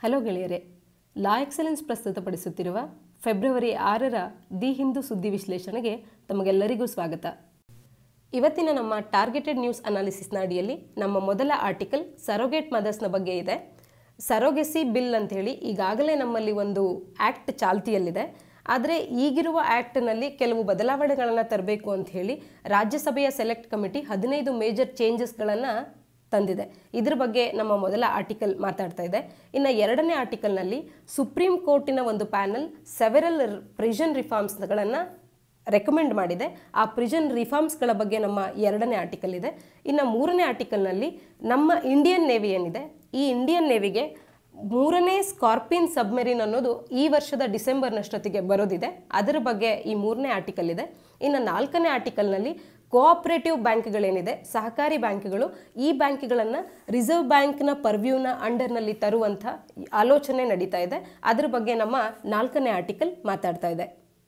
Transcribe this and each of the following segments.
Hello ಗೆಳೆಯರೆ, La Excellence ಪ್ರಸ್ತುತಪಡಿಸುತ್ತಿರುವ February 6ರ ದಿ ಹಿಂದೂ ಸುದ್ದಿ ವಿಶ್ಲೇಷಣೆಗೆ ತಮಗೆಲ್ಲರಿಗೂ ಸ್ವಾಗತ. ಇವತ್ತಿನ ನಮ್ಮ ಟಾರ್ಗೆಟೆಡ್ ನ್ಯೂಸ್ ಅನಾಲಿಸಿಸ್ನ ಅಡಿಯಲ್ಲಿ ನಮ್ಮ ಮೊದಲ ಆರ್ಟಿಕಲ್ ಸರೋಗೇಟ್ ಮದರ್ಸ್ನ ಬಗ್ಗೆ ಇದೆ. ಸರೋಗೆಸಿ ಬಿಲ್ ಅಂತ ಹೇಳಿ ಈಗಾಗಲೇ ನಮ್ಮಲ್ಲಿ ಒಂದು ಆ್ಯಕ್ಟ್ ಚಾಲ್ತಿಯಲ್ಲಿದೆ. ಆದರೆ ಈಗಿರುವ ಆ್ಯಕ್ಟ್ನಲ್ಲಿ ಕೆಲವು ಬದಲಾವಣೆಗಳನ್ನು ತರಬೇಕು ಅಂತ ಹೇಳಿ ರಾಜ್ಯಸಭೆಯ ಸೆಲೆಕ್ಟ್ ಕಮಿಟಿ 15 ಮೇಜರ್ ಚೇಂಜಸ್ಗಳನ್ನು ತಂದಿದೆ. ಇದ್ರ ಬಗ್ಗೆ ನಮ್ಮ ಮೊದಲ ಆರ್ಟಿಕಲ್ ಮಾತಾಡ್ತಾ ಇದೆ. ಇನ್ನು ಎರಡನೇ ಆರ್ಟಿಕಲ್ನಲ್ಲಿ ಸುಪ್ರೀಂ ಕೋರ್ಟಿನ ಒಂದು ಪ್ಯಾನಲ್ ಸೆವೆರಲ್ ಪ್ರಿಸನ್ ರಿಫಾರ್ಮ್ಸ್ಗಳನ್ನು ರೆಕಮೆಂಡ್ ಮಾಡಿದೆ. ಆ ಪ್ರಿಸನ್ ರಿಫಾರ್ಮ್ಸ್ಗಳ ಬಗ್ಗೆ ನಮ್ಮ ಎರಡನೇ ಆರ್ಟಿಕಲ್ ಇದೆ. ಇನ್ನು ಮೂರನೇ ಆರ್ಟಿಕಲ್ನಲ್ಲಿ ನಮ್ಮ ಇಂಡಿಯನ್ ನೇವಿ ಏನಿದೆ, ಈ ಇಂಡಿಯನ್ ನೇವಿಗೆ 3ನೇ ಸ್ಕಾರ್ಪಿನ್ ಸಬ್ಮೆರಿನ್ ಅನ್ನೋದು ಈ ವರ್ಷದ ಡಿಸೆಂಬರ್ನಷ್ಟೊತ್ತಿಗೆ ಬರೋದಿದೆ. ಅದರ ಬಗ್ಗೆ ಈ ಮೂರನೇ ಆರ್ಟಿಕಲ್ ಇದೆ. ಇನ್ನು 4ನೇ ಆರ್ಟಿಕಲ್ನಲ್ಲಿ ಕೋಆಪರೇಟಿವ್ ಬ್ಯಾಂಕ್ಗಳೇನಿದೆ, ಸಹಕಾರಿ ಬ್ಯಾಂಕ್ಗಳು, ಈ ಬ್ಯಾಂಕ್ಗಳನ್ನು ರಿಸರ್ವ್ ಬ್ಯಾಂಕ್ನ ಪರ್ವ್ಯೂನ ಅಂಡರ್ನಲ್ಲಿ ತರುವಂಥ ಆಲೋಚನೆ ನಡೀತಾ ಇದೆ. ಅದರ ಬಗ್ಗೆ ನಮ್ಮ 4ನೇ ಆರ್ಟಿಕಲ್ ಮಾತಾಡ್ತಾ ಇದೆ.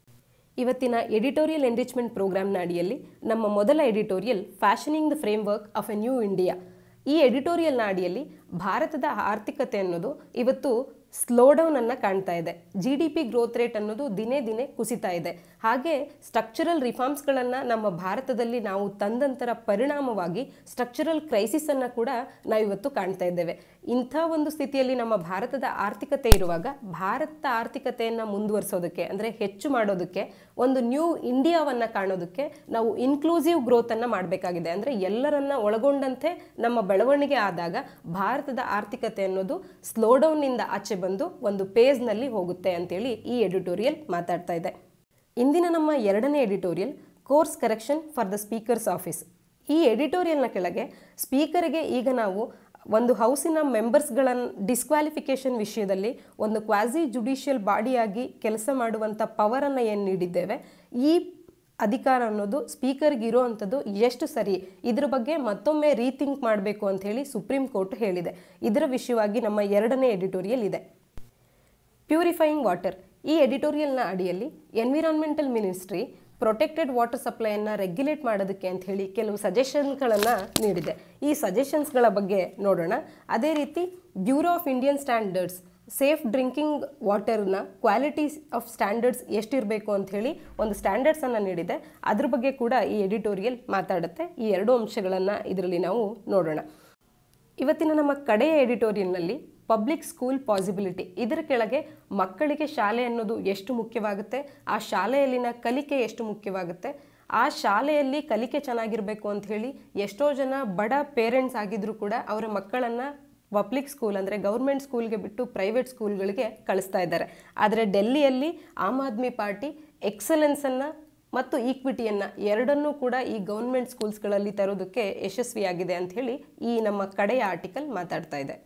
ಇವತ್ತಿನ ಎಡಿಟೋರಿಯಲ್ ಎನ್ರಿಚ್ಮೆಂಟ್ ಪ್ರೋಗ್ರಾಮ್ನ ಅಡಿಯಲ್ಲಿ ನಮ್ಮ ಮೊದಲ editorial fashioning the framework of a new India. ಈ ಎಡಿಟೋರಿಯಲ್ನ ಅಡಿಯಲ್ಲಿ ಭಾರತದ ಆರ್ಥಿಕತೆ ಅನ್ನೋದು ಇವತ್ತು ಸ್ಲೋಡೌನ್ ಅನ್ನು ಕಾಣ್ತಾ ಇದೆ. GDP ಗ್ರೋತ್ ರೇಟ್ ಅನ್ನೋದು ದಿನೇ ದಿನೇ ಕುಸಿತಾ ಇದೆ. ಹಾಗೆ ಸ್ಟ್ರಕ್ಚರಲ್ ರಿಫಾರ್ಮ್ಸ್ಗಳನ್ನು ನಮ್ಮ ಭಾರತದಲ್ಲಿ ನಾವು ತಂದಂತರ ಪರಿಣಾಮವಾಗಿ ಸ್ಟ್ರಕ್ಚರಲ್ ಕ್ರೈಸಿಸ್ ಅನ್ನು ಕೂಡ ನಾವಿವತ್ತು ಕಾಣ್ತಾ ಇದ್ದೇವೆ. ಇಂಥ ಒಂದು ಸ್ಥಿತಿಯಲ್ಲಿ ನಮ್ಮ ಭಾರತದ ಆರ್ಥಿಕತೆ ಇರುವಾಗ ಭಾರತ ಆರ್ಥಿಕತೆಯನ್ನು ಮುಂದುವರಿಸೋದಕ್ಕೆ, ಅಂದರೆ ಹೆಚ್ಚು ಮಾಡೋದಕ್ಕೆ, ಒಂದು ನ್ಯೂ ಇಂಡಿಯಾವನ್ನು ಕಾಣೋದಕ್ಕೆ ನಾವು ಇನ್ಕ್ಲೂಸಿವ್ ಗ್ರೋತನ್ನು ಮಾಡಬೇಕಾಗಿದೆ. ಅಂದರೆ ಎಲ್ಲರನ್ನ ಒಳಗೊಂಡಂತೆ ನಮ್ಮ ಬೆಳವಣಿಗೆ ಆದಾಗ ಭಾರತದ ಆರ್ಥಿಕತೆ ಅನ್ನೋದು ಸ್ಲೋಡೌನ್ನಿಂದ ಆಚೆ ಬಂದು ಒಂದು ಪೇಜ್ನಲ್ಲಿ ಹೋಗುತ್ತೆ ಅಂತೇಳಿ ಈ ಎಡಿಟೋರಿಯಲ್ ಮಾತಾಡ್ತಾ ಇದೆ. ಇಂದಿನ ನಮ್ಮ ಎರಡನೇ editorial course correction for the speaker's office. ಈ ಎಡಿಟೋರಿಯಲ್ನ ಕೆಳಗೆ ಸ್ಪೀಕರ್ಗೆ ಈಗ ನಾವು ಒಂದು ಹೌಸಿನ ಮೆಂಬರ್ಸ್ಗಳನ್ನು ಡಿಸ್ಕ್ವಾಲಿಫಿಕೇಷನ್ ವಿಷಯದಲ್ಲಿ ಒಂದು ಕ್ವಾಸಿ-ಜುಡಿಷಿಯಲ್ ಬಾಡಿಯಾಗಿ ಕೆಲಸ ಮಾಡುವಂಥ ಪವರನ್ನು ಏನು ನೀಡಿದ್ದೇವೆ, ಈ ಅಧಿಕಾರ ಅನ್ನೋದು ಸ್ಪೀಕರ್ಗೆ ಇರೋವಂಥದ್ದು ಎಷ್ಟು ಸರಿ, ಇದ್ರ ಬಗ್ಗೆ ಮತ್ತೊಮ್ಮೆ ರೀಥಿಂಕ್ ಮಾಡಬೇಕು ಅಂತ ಹೇಳಿ ಸುಪ್ರೀಂ ಕೋರ್ಟ್ ಹೇಳಿದೆ. ಇದರ ವಿಷಯವಾಗಿ ನಮ್ಮ ಎರಡನೇ ಎಡಿಟೋರಿಯಲ್ ಇದೆ. Purifying water. ಈ ಎಡಿಟೋರಿಯಲ್ನ ಅಡಿಯಲ್ಲಿ ಎನ್ವಿರಾನ್ಮೆಂಟಲ್ ಮಿನಿಸ್ಟ್ರಿ ಪ್ರೊಟೆಕ್ಟೆಡ್ ವಾಟರ್ ಸಪ್ಲೈಯನ್ನು ರೆಗ್ಯುಲೇಟ್ ಮಾಡೋದಕ್ಕೆ ಅಂತ ಹೇಳಿ ಕೆಲವು ಸಜೆಷನ್ಗಳನ್ನು ನೀಡಿದೆ. ಈ ಸಜೆಷನ್ಸ್ಗಳ ಬಗ್ಗೆ ನೋಡೋಣ. ಅದೇ ರೀತಿ bureau of Indian standards safe drinking ವಾಟರ್ನ ಕ್ವಾಲಿಟಿ ಆಫ್ ಸ್ಟ್ಯಾಂಡರ್ಡ್ಸ್ ಎಷ್ಟಿರಬೇಕು ಅಂತ ಹೇಳಿ ಒಂದು ಸ್ಟ್ಯಾಂಡರ್ಡ್ಸನ್ನು ನೀಡಿದೆ. ಅದ್ರ ಬಗ್ಗೆ ಕೂಡ ಈ ಎಡಿಟೋರಿಯಲ್ ಮಾತಾಡುತ್ತೆ. ಈ ಎರಡು ಅಂಶಗಳನ್ನು ಇದರಲ್ಲಿ ನಾವು ನೋಡೋಣ. ಇವತ್ತಿನ ನಮ್ಮ ಕಡೆಯ ಎಡಿಟೋರಿಯಲ್ನಲ್ಲಿ ಪಬ್ಲಿಕ್ ಸ್ಕೂಲ್ ಪಾಸಿಬಿಲಿಟಿ. ಇದರ ಕೆಳಗೆ ಮಕ್ಕಳಿಗೆ ಶಾಲೆ ಅನ್ನೋದು ಎಷ್ಟು ಮುಖ್ಯವಾಗುತ್ತೆ, ಆ ಶಾಲೆಯಲ್ಲಿನ ಕಲಿಕೆ ಎಷ್ಟು ಮುಖ್ಯವಾಗುತ್ತೆ, ಆ ಶಾಲೆಯಲ್ಲಿ ಕಲಿಕೆ ಚೆನ್ನಾಗಿರಬೇಕು ಅಂತ ಹೇಳಿ ಎಷ್ಟೋ ಜನ ಬಡ ಪೇರೆಂಟ್ಸ್ ಆಗಿದ್ರೂ ಕೂಡ ಅವರ ಮಕ್ಕಳನ್ನು ಪಬ್ಲಿಕ್ ಸ್ಕೂಲ್ ಅಂದರೆ ಗೌರ್ಮೆಂಟ್ ಸ್ಕೂಲ್ಗೆ ಬಿಟ್ಟು ಪ್ರೈವೇಟ್ ಸ್ಕೂಲ್ಗಳಿಗೆ ಕಳಿಸ್ತಾ ಇದ್ದಾರೆ. ಆದರೆ ಡೆಲ್ಲಿಯಲ್ಲಿ ಆಮ್ ಆದ್ಮಿ ಪಾರ್ಟಿ ಎಕ್ಸಲೆನ್ಸನ್ನು ಮತ್ತು ಈಕ್ವಿಟಿಯನ್ನು ಎರಡನ್ನೂ ಕೂಡ ಈ ಗೌರ್ಮೆಂಟ್ ಸ್ಕೂಲ್ಸ್ಗಳಲ್ಲಿ ತರೋದಕ್ಕೆ ಯಶಸ್ವಿಯಾಗಿದೆ ಅಂತ ಹೇಳಿ ಈ ನಮ್ಮ ಕಡೆಯ ಆರ್ಟಿಕಲ್ ಮಾತಾಡ್ತಾ ಇದೆ.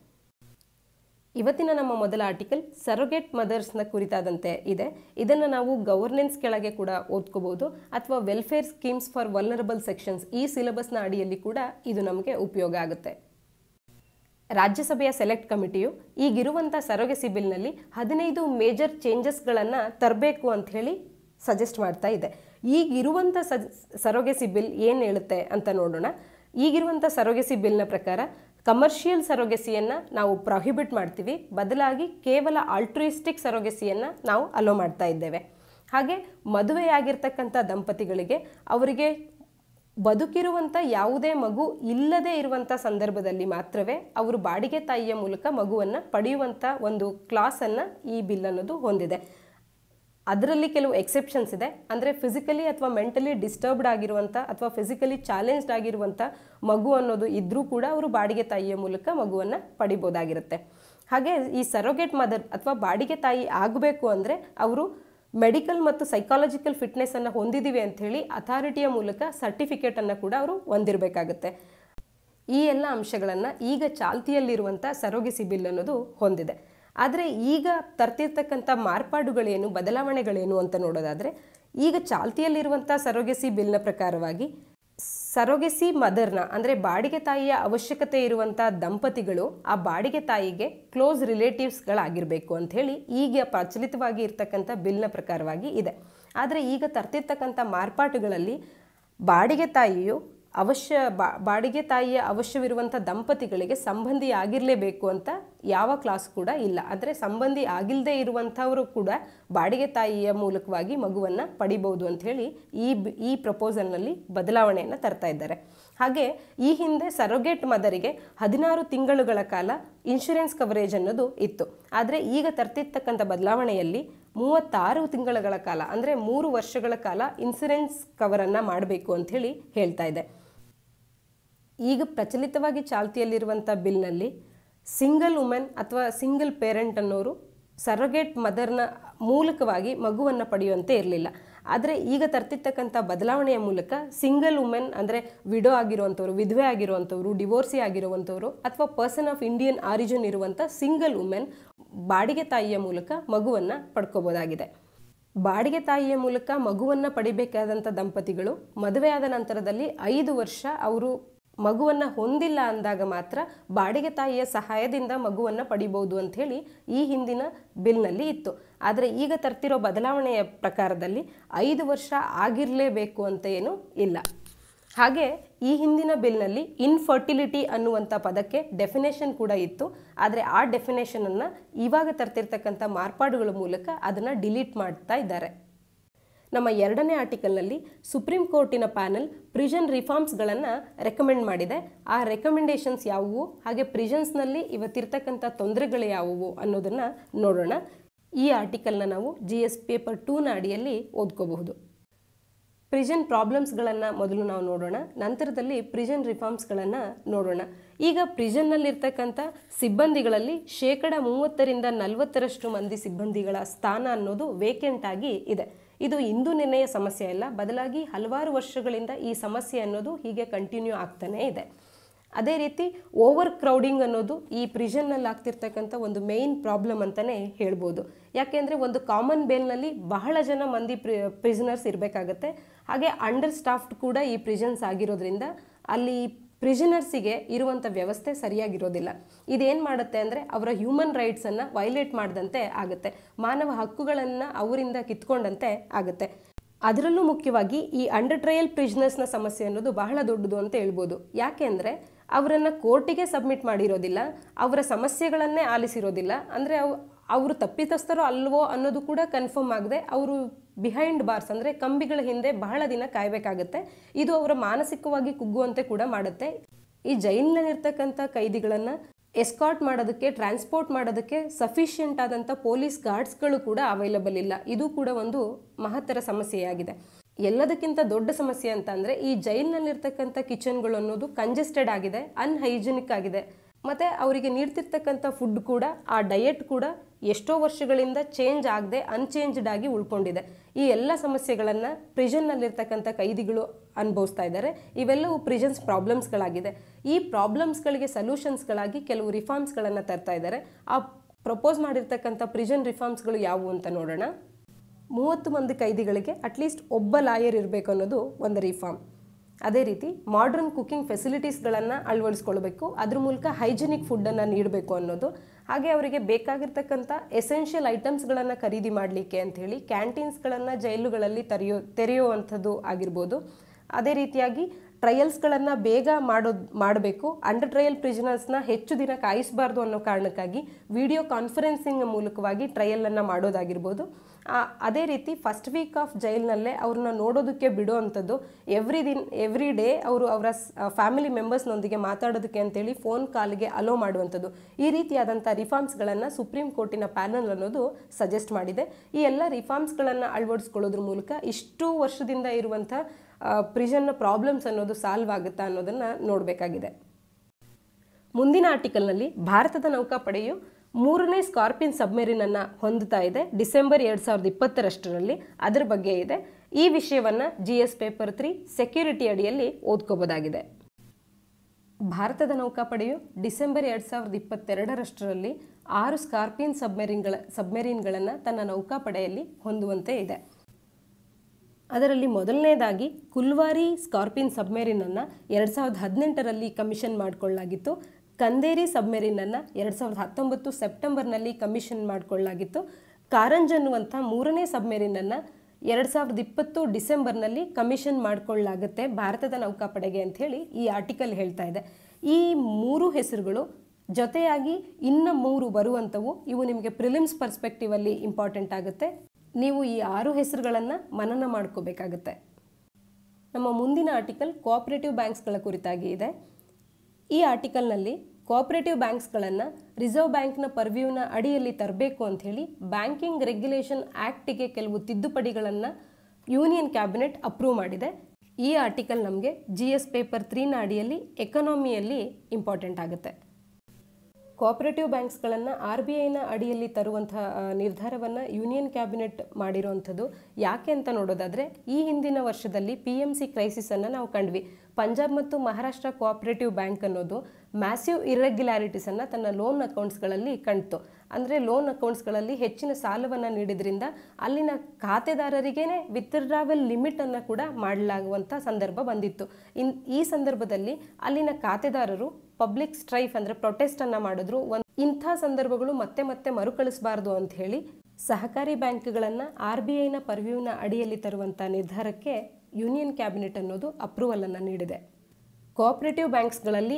ಇವತ್ತಿನ ನಮ್ಮ ಮೊದಲ ಆರ್ಟಿಕಲ್ ಸರೋಗೇಟ್ ಮದರ್ಸ್ನ ಕುರಿತಾದಂತೆ ಇದೆ. ಇದನ್ನು ನಾವು ಗವರ್ನೆನ್ಸ್ ಕೆಳಗೆ ಕೂಡ ಓದ್ಕೋಬಹುದು ಅಥವಾ welfare schemes for vulnerable sections, ಈ ಸಿಲೆಬಸ್ನ ಅಡಿಯಲ್ಲಿ ಕೂಡ ಇದು ನಮಗೆ ಉಪಯೋಗ ಆಗುತ್ತೆ. ರಾಜ್ಯಸಭೆಯ ಸೆಲೆಕ್ಟ್ ಕಮಿಟಿಯು ಈಗಿರುವಂಥ ಸರೋಗೆಸಿ ಬಿಲ್ನಲ್ಲಿ 15 ಮೇಜರ್ ಚೇಂಜಸ್ಗಳನ್ನು ತರಬೇಕು ಅಂತ ಹೇಳಿ ಸಜೆಸ್ಟ್ ಮಾಡ್ತಾ ಇದೆ. ಈಗಿರುವಂಥ ಸರೋಗೆಸಿ ಬಿಲ್ ಏನು ಹೇಳುತ್ತೆ ಅಂತ ನೋಡೋಣ. ಈಗಿರುವಂಥ ಸರೋಗೆಸಿ ಬಿಲ್ನ ಪ್ರಕಾರ ಕಮರ್ಷಿಯಲ್ ಸರೋಗೆಸಿಯನ್ನು ನಾವು ಪ್ರೊಹಿಬಿಟ್ ಮಾಡ್ತೀವಿ, ಬದಲಾಗಿ ಕೇವಲ ಆಲ್ಟ್ರಿಸ್ಟಿಕ್ ಸರೋಗೆಸಿಯನ್ನು ನಾವು ಅಲೋ ಮಾಡ್ತಾ ಇದ್ದೇವೆ. ಹಾಗೆ ಮದುವೆಯಾಗಿರ್ತಕ್ಕಂಥ ದಂಪತಿಗಳಿಗೆ ಅವರಿಗೆ ಬದುಕಿರುವಂಥ ಯಾವುದೇ ಮಗು ಇಲ್ಲದೇ ಇರುವಂಥ ಸಂದರ್ಭದಲ್ಲಿ ಮಾತ್ರವೇ ಅವರು ಬಾಡಿಗೆ ತಾಯಿಯ ಮೂಲಕ ಮಗುವನ್ನು ಪಡೆಯುವಂಥ ಒಂದು ಕ್ಲಾಸನ್ನು ಈ ಬಿಲ್ ಅನ್ನೋದು ಹೊಂದಿದೆ. ಅದರಲ್ಲಿ ಕೆಲವು ಎಕ್ಸೆಪ್ಷನ್ಸ್ ಇದೆ. ಅಂದರೆ ಫಿಸಿಕಲಿ ಅಥವಾ ಮೆಂಟಲಿ ಡಿಸ್ಟರ್ಬ್ಡ್ ಆಗಿರುವಂಥ ಅಥವಾ ಫಿಸಿಕಲಿ ಚಾಲೆಂಜ್ಡ್ ಆಗಿರುವಂಥ ಮಗು ಅನ್ನೋದು ಇದ್ರೂ ಕೂಡ ಅವರು ಬಾಡಿಗೆ ತಾಯಿಯ ಮೂಲಕ ಮಗುವನ್ನು ಪಡಿಬೋದಾಗಿರುತ್ತೆ. ಹಾಗೆ ಈ ಸರೋಗೇಟ್ ಮದರ್ ಅಥವಾ ಬಾಡಿಗೆ ತಾಯಿ ಆಗಬೇಕು ಅಂದರೆ ಅವರು ಮೆಡಿಕಲ್ ಮತ್ತು ಸೈಕಾಲಜಿಕಲ್ ಫಿಟ್ನೆಸ್ಸನ್ನು ಹೊಂದಿದ್ದೀವಿ ಅಂಥೇಳಿ ಅಥಾರಿಟಿಯ ಮೂಲಕ ಸರ್ಟಿಫಿಕೇಟನ್ನು ಕೂಡ ಅವರು ಹೊಂದಿರಬೇಕಾಗುತ್ತೆ. ಈ ಎಲ್ಲ ಅಂಶಗಳನ್ನು ಈಗ ಚಾಲ್ತಿಯಲ್ಲಿರುವಂಥ ಸರೋಗೆಸಿ ಬಿಲ್ ಅನ್ನೋದು ಹೊಂದಿದೆ. ಆದರೆ ಈಗ ತರ್ತಿರ್ತಕ್ಕಂಥ ಮಾರ್ಪಾಡುಗಳೇನು, ಬದಲಾವಣೆಗಳೇನು ಅಂತ ನೋಡೋದಾದರೆ, ಈಗ ಚಾಲ್ತಿಯಲ್ಲಿರುವಂಥ ಸರೋಗೆಸಿ ಬಿಲ್ನ ಪ್ರಕಾರವಾಗಿ ಸರೋಗೆಸಿ ಮದರ್ನ ಅಂದರೆ ಬಾಡಿಗೆ ತಾಯಿಯ ಅವಶ್ಯಕತೆ ಇರುವಂಥ ದಂಪತಿಗಳು ಆ ಬಾಡಿಗೆ ತಾಯಿಗೆ ಕ್ಲೋಸ್ ರಿಲೇಟಿವ್ಸ್ಗಳಾಗಿರಬೇಕು ಅಂಥೇಳಿ ಈಗ ಪ್ರಚಲಿತವಾಗಿ ಇರ್ತಕ್ಕಂಥ ಬಿಲ್ನ ಪ್ರಕಾರವಾಗಿ ಇದೆ. ಆದರೆ ಈಗ ತರ್ತಿರ್ತಕ್ಕಂಥ ಮಾರ್ಪಾಟುಗಳಲ್ಲಿ ಬಾಡಿಗೆ ತಾಯಿಯು ಬಾಡಿಗೆ ತಾಯಿಯ ಅವಶ್ಯವಿರುವಂಥ ದಂಪತಿಗಳಿಗೆ ಸಂಬಂಧಿ ಆಗಿರಲೇಬೇಕು ಅಂತ ಯಾವ ಕ್ಲಾಸ್ ಕೂಡ ಇಲ್ಲ. ಅಂದರೆ ಸಂಬಂಧಿ ಆಗಿಲ್ಲದೆ ಇರುವಂಥವರು ಕೂಡ ಬಾಡಿಗೆ ತಾಯಿಯ ಮೂಲಕವಾಗಿ ಮಗುವನ್ನು ಪಡಿಬೋದು ಅಂಥೇಳಿ ಈ ಪ್ರಪೋಸಲ್ನಲ್ಲಿ ಬದಲಾವಣೆಯನ್ನು ತರ್ತಾ ಇದ್ದಾರೆ. ಹಾಗೆ ಈ ಹಿಂದೆ ಸರೋಗೇಟ್ ಮದರಿಗೆ 16 ತಿಂಗಳುಗಳ ಕಾಲ ಇನ್ಶೂರೆನ್ಸ್ ಕವರೇಜ್ ಅನ್ನೋದು ಇತ್ತು. ಆದರೆ ಈಗ ತರ್ತಿರ್ತಕ್ಕಂಥ ಬದಲಾವಣೆಯಲ್ಲಿ 36 ತಿಂಗಳ ಕಾಲ ಅಂದರೆ 3 ವರ್ಷಗಳ ಕಾಲ ಇನ್ಶೂರೆನ್ಸ್ ಕವರನ್ನು ಮಾಡಬೇಕು ಅಂಥೇಳಿ ಹೇಳ್ತಾ ಇದೆ. ಈಗ ಪ್ರಚಲಿತವಾಗಿ ಚಾಲ್ತಿಯಲ್ಲಿರುವಂಥ ಬಿಲ್ನಲ್ಲಿ ಸಿಂಗಲ್ ವುಮೆನ್ ಅಥವಾ ಸಿಂಗಲ್ ಪೇರೆಂಟ್ ಅನ್ನೋರು ಸರೋಗೇಟ್ ಮದರ್ನ ಮೂಲಕವಾಗಿ ಮಗುವನ್ನು ಪಡೆಯುವಂತೆ ಇರಲಿಲ್ಲ. ಆದರೆ ಈಗ ತರ್ತಿರ್ತಕ್ಕಂಥ ಬದಲಾವಣೆಯ ಮೂಲಕ ಸಿಂಗಲ್ ವುಮೆನ್ ಅಂದರೆ ವಿಡೋ ಆಗಿರುವಂಥವ್ರು, ವಿಧವೆ ಆಗಿರುವಂಥವ್ರು, ಡಿವೋರ್ಸಿ ಆಗಿರುವಂಥವ್ರು ಅಥವಾ ಪರ್ಸನ್ ಆಫ್ ಇಂಡಿಯನ್ ಆರಿಜಿನ್ ಇರುವಂಥ ಸಿಂಗಲ್ ವುಮೆನ್ ಬಾಡಿಗೆ ತಾಯಿಯ ಮೂಲಕ ಮಗುವನ್ನು ಪಡ್ಕೋಬೋದಾಗಿದೆ. ಬಾಡಿಗೆ ತಾಯಿಯ ಮೂಲಕ ಮಗುವನ್ನು ಪಡಿಬೇಕಾದಂಥ ದಂಪತಿಗಳು ಮದುವೆಯಾದ ನಂತರದಲ್ಲಿ 5 ವರ್ಷ ಅವರು ಮಗುವನ್ನು ಹೊಂದಿಲ್ಲ ಅಂದಾಗ ಮಾತ್ರ ಬಾಡಿಗೆ ತಾಯಿಯ ಸಹಾಯದಿಂದ ಮಗುವನ್ನು ಪಡಿಬೋದು ಅಂಥೇಳಿ ಈ ಹಿಂದಿನ ಬಿಲ್ನಲ್ಲಿ ಇತ್ತು. ಆದರೆ ಈಗ ತರ್ತಿರೋ ಬದಲಾವಣೆಯ ಪ್ರಕಾರದಲ್ಲಿ 5 ವರ್ಷ ಆಗಿರಲೇಬೇಕು ಅಂತ ಏನೂ ಇಲ್ಲ. ಹಾಗೆ ಈ ಹಿಂದಿನ ಬಿಲ್ನಲ್ಲಿ ಇನ್ಫರ್ಟಿಲಿಟಿ ಅನ್ನುವಂಥ ಪದಕ್ಕೆ ಡೆಫಿನೇಷನ್ ಕೂಡ ಇತ್ತು. ಆದರೆ ಆ ಡೆಫಿನೇಷನನ್ನು ಇವಾಗ ತರ್ತಿರ್ತಕ್ಕಂಥ ಮಾರ್ಪಾಡುಗಳ ಮೂಲಕ ಅದನ್ನು ಡಿಲೀಟ್ ಮಾಡ್ತಾ ಇದ್ದಾರೆ. ನಮ್ಮ 2ನೇ ಆರ್ಟಿಕಲ್ನಲ್ಲಿ ಸುಪ್ರೀಂ ಕೋರ್ಟಿನ ಪ್ಯಾನಲ್ ಪ್ರಿಷನ್ ರಿಫಾರ್ಮ್ಸ್ಗಳನ್ನು ರೆಕಮೆಂಡ್ ಮಾಡಿದೆ. ಆ ರೆಕಮೆಂಡೇಷನ್ಸ್ ಯಾವುವು, ಹಾಗೆ ಪ್ರಿಷನ್ಸ್ನಲ್ಲಿ ಇವತ್ತಿರ್ತಕ್ಕಂಥ ತೊಂದರೆಗಳು ಯಾವುವು ಅನ್ನೋದನ್ನು ನೋಡೋಣ. ಈ ಆರ್ಟಿಕಲ್ನ ನಾವು GS ಪೇಪರ್ 2ನ ಅಡಿಯಲ್ಲಿ ಓದ್ಕೋಬಹುದು. ಪ್ರಿಷನ್ ಪ್ರಾಬ್ಲಮ್ಸ್ಗಳನ್ನು ಮೊದಲು ನಾವು ನೋಡೋಣ, ನಂತರದಲ್ಲಿ ಪ್ರಿಷನ್ ರಿಫಾರ್ಮ್ಸ್ಗಳನ್ನು ನೋಡೋಣ. ಈಗ ಪ್ರಿಷನ್ನಲ್ಲಿರ್ತಕ್ಕಂಥ ಸಿಬ್ಬಂದಿಗಳಲ್ಲಿ 30% ರಿಂದ 40% ಮಂದಿ ಸಿಬ್ಬಂದಿಗಳ ಸ್ಥಾನ ಅನ್ನೋದು ವೇಕೆಂಟ್ ಆಗಿ ಇದೆ. ಇದು ಇಂದು ನಿನ್ನೆಯ ಸಮಸ್ಯೆ ಅಲ್ಲ, ಬದಲಾಗಿ ಹಲವಾರು ವರ್ಷಗಳಿಂದ ಈ ಸಮಸ್ಯೆ ಅನ್ನೋದು ಹೀಗೆ ಕಂಟಿನ್ಯೂ ಆಗ್ತಾನೇ ಇದೆ. ಅದೇ ರೀತಿ ಓವರ್ ಕ್ರೌಡಿಂಗ್ ಅನ್ನೋದು ಈ ಪ್ರಿಷನ್ನಲ್ಲಿ ಆಗ್ತಿರ್ತಕ್ಕಂಥ ಒಂದು ಮೇಯ್ನ್ ಪ್ರಾಬ್ಲಮ್ ಅಂತಲೇ ಹೇಳ್ಬೋದು. ಯಾಕೆಂದರೆ ಒಂದು ಕಾಮನ್ ಬೇಲ್ನಲ್ಲಿ ಬಹಳ ಜನ ಮಂದಿ ಪ್ರಿಸನರ್ಸ್ ಇರಬೇಕಾಗತ್ತೆ. ಹಾಗೆ ಅಂಡರ್ ಸ್ಟಾಫ್ಡ್ ಕೂಡ ಈ ಪ್ರಿಷನ್ಸ್ ಆಗಿರೋದ್ರಿಂದ ಅಲ್ಲಿ ಪ್ರಿಸನರ್ಸಿಗೆ ಇರುವಂಥ ವ್ಯವಸ್ಥೆ ಸರಿಯಾಗಿರೋದಿಲ್ಲ. ಇದೇನು ಮಾಡುತ್ತೆ ಅಂದರೆ ಅವರ ಹ್ಯೂಮನ್ ರೈಟ್ಸನ್ನು ವೈಲೇಟ್ ಮಾಡಿದಂತೆ ಆಗುತ್ತೆ, ಮಾನವ ಹಕ್ಕುಗಳನ್ನು ಅವರಿಂದ ಕಿತ್ಕೊಂಡಂತೆ ಆಗುತ್ತೆ. ಅದರಲ್ಲೂ ಮುಖ್ಯವಾಗಿ ಈ ಅಂಡರ್ ಟ್ರಯಲ್ ಪ್ರಿಸನರ್ಸ್ನ ಸಮಸ್ಯೆ ಅನ್ನೋದು ಬಹಳ ದೊಡ್ಡದು ಅಂತ ಹೇಳ್ಬೋದು. ಯಾಕೆ ಅಂದರೆ ಅವರನ್ನು ಕೋರ್ಟಿಗೆ ಸಬ್ಮಿಟ್ ಮಾಡಿರೋದಿಲ್ಲ, ಅವರ ಸಮಸ್ಯೆಗಳನ್ನೇ ಆಲಿಸಿರೋದಿಲ್ಲ. ಅಂದರೆ ಅವರು ತಪ್ಪಿತಸ್ಥರೋ ಅಲ್ವೋ ಅನ್ನೋದು ಕೂಡ ಕನ್ಫರ್ಮ್ ಆಗದೆ ಅವರು ಬಿಹೈಂಡ್ ಬಾರ್ಸ್ ಅಂದರೆ ಕಂಬಿಗಳ ಹಿಂದೆ ಬಹಳ ದಿನ ಕಾಯಬೇಕಾಗತ್ತೆ. ಇದು ಅವರ ಮಾನಸಿಕವಾಗಿ ಕುಗ್ಗುವಂತೆ ಕೂಡ ಮಾಡುತ್ತೆ. ಈ ಜೈಲಿನಲ್ಲಿರ್ತಕ್ಕಂಥ ಕೈದಿಗಳನ್ನು ಎಸ್ಕಾರ್ಟ್ ಮಾಡೋದಕ್ಕೆ, ಟ್ರಾನ್ಸ್ಪೋರ್ಟ್ ಮಾಡೋದಕ್ಕೆ ಸಫಿಷಿಯೆಂಟ್ ಆದಂಥ ಪೊಲೀಸ್ ಗಾರ್ಡ್ಸ್ಗಳು ಕೂಡ ಅವೈಲಬಲ್ ಇಲ್ಲ. ಇದು ಕೂಡ ಒಂದು ಮಹತ್ತರ ಸಮಸ್ಯೆಯಾಗಿದೆ. ಎಲ್ಲದಕ್ಕಿಂತ ದೊಡ್ಡ ಸಮಸ್ಯೆ ಅಂತ ಅಂದರೆ ಈ ಜೈಲಿನಲ್ಲಿರ್ತಕ್ಕಂಥ ಕಿಚನ್ಗಳು ಅನ್ನೋದು ಕಂಜೆಸ್ಟೆಡ್ ಆಗಿದೆ, ಅನ್ಹೈಜಿನಿಕ್ ಆಗಿದೆ. ಮತ್ತು ಅವರಿಗೆ ನೀಡ್ತಿರ್ತಕ್ಕಂಥ ಫುಡ್ ಕೂಡ, ಆ ಡಯಟ್ ಕೂಡ ಎಷ್ಟೋ ವರ್ಷಗಳಿಂದ ಚೇಂಜ್ ಆಗದೆ ಅನ್ಚೇಂಜ್ಡ್ ಆಗಿ ಉಳ್ಕೊಂಡಿದೆ. ಈ ಎಲ್ಲ ಸಮಸ್ಯೆಗಳನ್ನು ಪ್ರಿಷನ್ನಲ್ಲಿರ್ತಕ್ಕಂಥ ಕೈದಿಗಳು ಅನುಭವಿಸ್ತಾ ಇದ್ದಾರೆ. ಇವೆಲ್ಲವೂ ಪ್ರಿಷನ್ಸ್ ಪ್ರಾಬ್ಲಮ್ಸ್ಗಳಾಗಿದೆ. ಈ ಪ್ರಾಬ್ಲಮ್ಸ್ಗಳಿಗೆ ಸೊಲ್ಯೂಷನ್ಸ್ಗಳಾಗಿ ಕೆಲವು ರಿಫಾರ್ಮ್ಸ್ಗಳನ್ನು ತರ್ತಾ ಇದ್ದಾರೆ. ಆ ಪ್ರಪೋಸ್ ಮಾಡಿರ್ತಕ್ಕಂಥ ಪ್ರಿಷನ್ ರಿಫಾರ್ಮ್ಸ್ಗಳು ಯಾವುವು ಅಂತ ನೋಡೋಣ. 30 ಮಂದಿ ಕೈದಿಗಳಿಗೆ ಅಟ್ಲೀಸ್ಟ್ ಒಬ್ಬ ಲಾಯರ್ ಇರಬೇಕು ಅನ್ನೋದು ಒಂದು ರಿಫಾರ್ಮ್. ಅದೇ ರೀತಿ ಮಾಡ್ರನ್ ಕುಕಿಂಗ್ ಫೆಸಿಲಿಟೀಸ್ಗಳನ್ನು ಅಳವಡಿಸ್ಕೊಳ್ಬೇಕು, ಅದ್ರ ಮೂಲಕ ಹೈಜಿನಿಕ್ ಫುಡ್ಡನ್ನು ನೀಡಬೇಕು ಅನ್ನೋದು. ಹಾಗೆ ಅವರಿಗೆ ಬೇಕಾಗಿರ್ತಕ್ಕಂಥ ಎಸೆನ್ಷಿಯಲ್ ಐಟಮ್ಸ್ಗಳನ್ನು ಖರೀದಿ ಮಾಡಲಿಕ್ಕೆ ಅಂಥೇಳಿ ಕ್ಯಾಂಟೀನ್ಸ್ಗಳನ್ನು ಜೈಲುಗಳಲ್ಲಿ ತೆರೆಯುವಂಥದ್ದು ಆಗಿರ್ಬೋದು. ಅದೇ ರೀತಿಯಾಗಿ ಟ್ರಯಲ್ಸ್ಗಳನ್ನು ಬೇಗ ಮಾಡಬೇಕು. ಅಂಡರ್ ಟ್ರಯಲ್ ಪ್ರಿಸನರ್ಸ್ನ ಹೆಚ್ಚು ದಿನ ಕಾಯಿಸಬಾರ್ದು ಅನ್ನೋ ಕಾರಣಕ್ಕಾಗಿ ವಿಡಿಯೋ ಕಾನ್ಫರೆನ್ಸಿಂಗ್ ಮೂಲಕವಾಗಿ ಟ್ರಯಲನ್ನು ಮಾಡೋದಾಗಿರ್ಬೋದು. ಅದೇ ರೀತಿ ಫಸ್ಟ್ ವೀಕ್ ಆಫ್ ಜೈಲ್ನಲ್ಲೇ ಅವ್ರನ್ನ ನೋಡೋದಕ್ಕೆ ಬಿಡೋ ಅಂಥದ್ದು, ಎವ್ರಿ ಡೇ ಅವರು ಅವರ ಫ್ಯಾಮಿಲಿ ಮೆಂಬರ್ಸ್ನೊಂದಿಗೆ ಮಾತಾಡೋದಕ್ಕೆ ಅಂತೇಳಿ ಫೋನ್ ಕಾಲ್ಗೆ ಅಲೋ ಮಾಡುವಂಥದ್ದು. ಈ ರೀತಿಯಾದಂಥ ರಿಫಾರ್ಮ್ಸ್ಗಳನ್ನು ಸುಪ್ರೀಂ ಕೋರ್ಟಿನ ಪ್ಯಾನಲ್ ಅನ್ನೋದು ಸಜೆಸ್ಟ್ ಮಾಡಿದೆ. ಈ ಎಲ್ಲ ರಿಫಾರ್ಮ್ಸ್ಗಳನ್ನು ಅಳವಡಿಸ್ಕೊಳ್ಳೋದ್ರ ಮೂಲಕ ಇಷ್ಟು ವರ್ಷದಿಂದ ಇರುವಂಥ ಪ್ರಿಷನ್ನ ಪ್ರಾಬ್ಲಮ್ಸ್ ಅನ್ನೋದು ಸಾಲ್ವ್ ಆಗುತ್ತಾ ಅನ್ನೋದನ್ನು ನೋಡಬೇಕಾಗಿದೆ. ಮುಂದಿನ ಆರ್ಟಿಕಲ್ನಲ್ಲಿ ಭಾರತದ ನೌಕಾಪಡೆಯು 3ನೇ ಸ್ಕಾರ್ಪಿನ್ ಸಬ್ಮೆರಿನನ್ನು ಹೊಂದುತ್ತಾ ಇದೆ ಡಿಸೆಂಬರ್ 2020ರಲ್ಲಿ. ಅದರ ಬಗ್ಗೆ ಇದೆ. ಈ ವಿಷಯವನ್ನು GS ಪೇಪರ್ 3 ಸೆಕ್ಯೂರಿಟಿ ಅಡಿಯಲ್ಲಿ ಓದ್ಕೋಬೋದಾಗಿದೆ. ಭಾರತದ ನೌಕಾಪಡೆಯು ಡಿಸೆಂಬರ್ 2022ರಲ್ಲಿ 6 ಸ್ಕಾರ್ಪಿನ್ ಸಬ್ಮೆರಿನ್ಗಳನ್ನು ತನ್ನ ನೌಕಾಪಡೆಯಲ್ಲಿ ಹೊಂದುವಂತೆ ಇದೆ. ಅದರಲ್ಲಿ ಮೊದಲನೇದಾಗಿ ಕುಲ್ವಾರಿ ಸ್ಕಾರ್ಪಿನ್ ಸಬ್ಮೆರಿನನ್ನು 2018ರಲ್ಲಿ ಕಮಿಷನ್ ಮಾಡಿಕೊಳ್ಳಲಾಗಿತ್ತು. ಕಂದೇರಿ ಸಬ್ಮೆರಿನನ್ನು 2019 ಸೆಪ್ಟೆಂಬರ್ನಲ್ಲಿ ಕಮಿಷನ್ ಮಾಡಿಕೊಳ್ಳಲಾಗಿತ್ತು. ಕಾರಂಜ್ ಅನ್ನುವಂಥ 3ನೇ ಸಬ್ಮೆರಿನನ್ನು 2020 ಡಿಸೆಂಬರ್ನಲ್ಲಿ ಕಮಿಷನ್ ಮಾಡಿಕೊಳ್ಳಲಾಗುತ್ತೆ ಭಾರತದ ನೌಕಾಪಡೆಗೆ ಅಂತ ಹೇಳಿ ಈ ಆರ್ಟಿಕಲ್ ಹೇಳ್ತಾ ಇದೆ. ಈ 3 ಹೆಸರುಗಳು ಜೊತೆಯಾಗಿ ಇನ್ನು 3 ಬರುವಂಥವು, ಇವು ನಿಮಗೆ ಪ್ರಿಲಿಮ್ಸ್ ಪರ್ಸ್ಪೆಕ್ಟಿವಲ್ಲಿ ಇಂಪಾರ್ಟೆಂಟ್ ಆಗುತ್ತೆ. ನೀವು ಈ 6 ಹೆಸರುಗಳನ್ನು ಮನನ ಮಾಡ್ಕೋಬೇಕಾಗತ್ತೆ. ನಮ್ಮ ಮುಂದಿನ ಆರ್ಟಿಕಲ್ ಕೋಆಪರೇಟಿವ್ ಬ್ಯಾಂಕ್ಸ್ಗಳ ಕುರಿತಾಗಿ ಇದೆ. ಈ ಆರ್ಟಿಕಲ್ನಲ್ಲಿ ಕೋಆಪರೇಟಿವ್ ಬ್ಯಾಂಕ್ಸ್ಗಳನ್ನು ರಿಸರ್ವ್ ಬ್ಯಾಂಕ್ನ ಪರ್ವ್ಯೂನ ಅಡಿಯಲ್ಲಿ ತರಬೇಕು ಅಂಥೇಳಿ ಬ್ಯಾಂಕಿಂಗ್ ರೆಗ್ಯುಲೇಷನ್ ಆ್ಯಕ್ಟಿಗೆ ಕೆಲವು ತಿದ್ದುಪಡಿಗಳನ್ನು ಯೂನಿಯನ್ ಕ್ಯಾಬಿನೆಟ್ ಅಪ್ರೂವ್ ಮಾಡಿದೆ. ಈ ಆರ್ಟಿಕಲ್ ನಮಗೆ GS ಪೇಪರ್ 3ನ ಅಡಿಯಲ್ಲಿ ಎಕನಾಮಿಯಲ್ಲಿ ಇಂಪಾರ್ಟೆಂಟ್ ಆಗುತ್ತೆ. ಕೋಆಪರೇಟಿವ್ ಬ್ಯಾಂಕ್ಸ್ಗಳನ್ನು RBIನ ಅಡಿಯಲ್ಲಿ ತರುವಂತಹ ನಿರ್ಧಾರವನ್ನು ಯೂನಿಯನ್ ಕ್ಯಾಬಿನೆಟ್ ಮಾಡಿರುವಂಥದ್ದು ಯಾಕೆ ಅಂತ ನೋಡೋದಾದರೆ, ಈ ಹಿಂದಿನ ವರ್ಷದಲ್ಲಿ PMC ಕ್ರೈಸಿಸನ್ನು ನಾವು ಕಂಡ್ವಿ. ಪಂಜಾಬ್ ಮತ್ತು ಮಹಾರಾಷ್ಟ್ರ ಕೋಆಪರೇಟಿವ್ ಬ್ಯಾಂಕ್ ಅನ್ನೋದು ಮ್ಯಾಸಿವ್ ಇರ್ರೆಗ್ಯುಲಾರಿಟೀಸನ್ನು ತನ್ನ ಲೋನ್ ಅಕೌಂಟ್ಸ್ಗಳಲ್ಲಿ ಕಂಡ್ತು. ಅಂದರೆ ಲೋನ್ ಅಕೌಂಟ್ಸ್ಗಳಲ್ಲಿ ಹೆಚ್ಚಿನ ಸಾಲವನ್ನು ನೀಡಿದ್ರಿಂದ ಅಲ್ಲಿನ ಖಾತೆದಾರರಿಗೇನೆ ವಿತ್ಡ್ರಾವಲ್ ಲಿಮಿಟನ್ನು ಕೂಡ ಮಾಡಲಾಗುವಂಥ ಸಂದರ್ಭ ಬಂದಿತ್ತು. ಈ ಸಂದರ್ಭದಲ್ಲಿ ಅಲ್ಲಿನ ಖಾತೆದಾರರು ಪಬ್ಲಿಕ್ ಸ್ಟ್ರೈಫ್ ಅಂದರೆ ಪ್ರೊಟೆಸ್ಟನ್ನು ಮಾಡಿದ್ರು. ಇಂಥ ಸಂದರ್ಭಗಳು ಮತ್ತೆ ಮತ್ತೆ ಮರುಕಳಿಸಬಾರ್ದು ಅಂತ ಹೇಳಿ ಸಹಕಾರಿ ಬ್ಯಾಂಕ್ಗಳನ್ನು RBIನ ಪರ್ವ್ಯೂನ ಅಡಿಯಲ್ಲಿ ತರುವಂಥ ನಿರ್ಧಾರಕ್ಕೆ ಯೂನಿಯನ್ ಕ್ಯಾಬಿನೆಟ್ ಅನ್ನೋದು ಅಪ್ರೂವಲನ್ನು ನೀಡಿದೆ. ಕೋಆಪರೇಟಿವ್ ಬ್ಯಾಂಕ್ಸ್ಗಳಲ್ಲಿ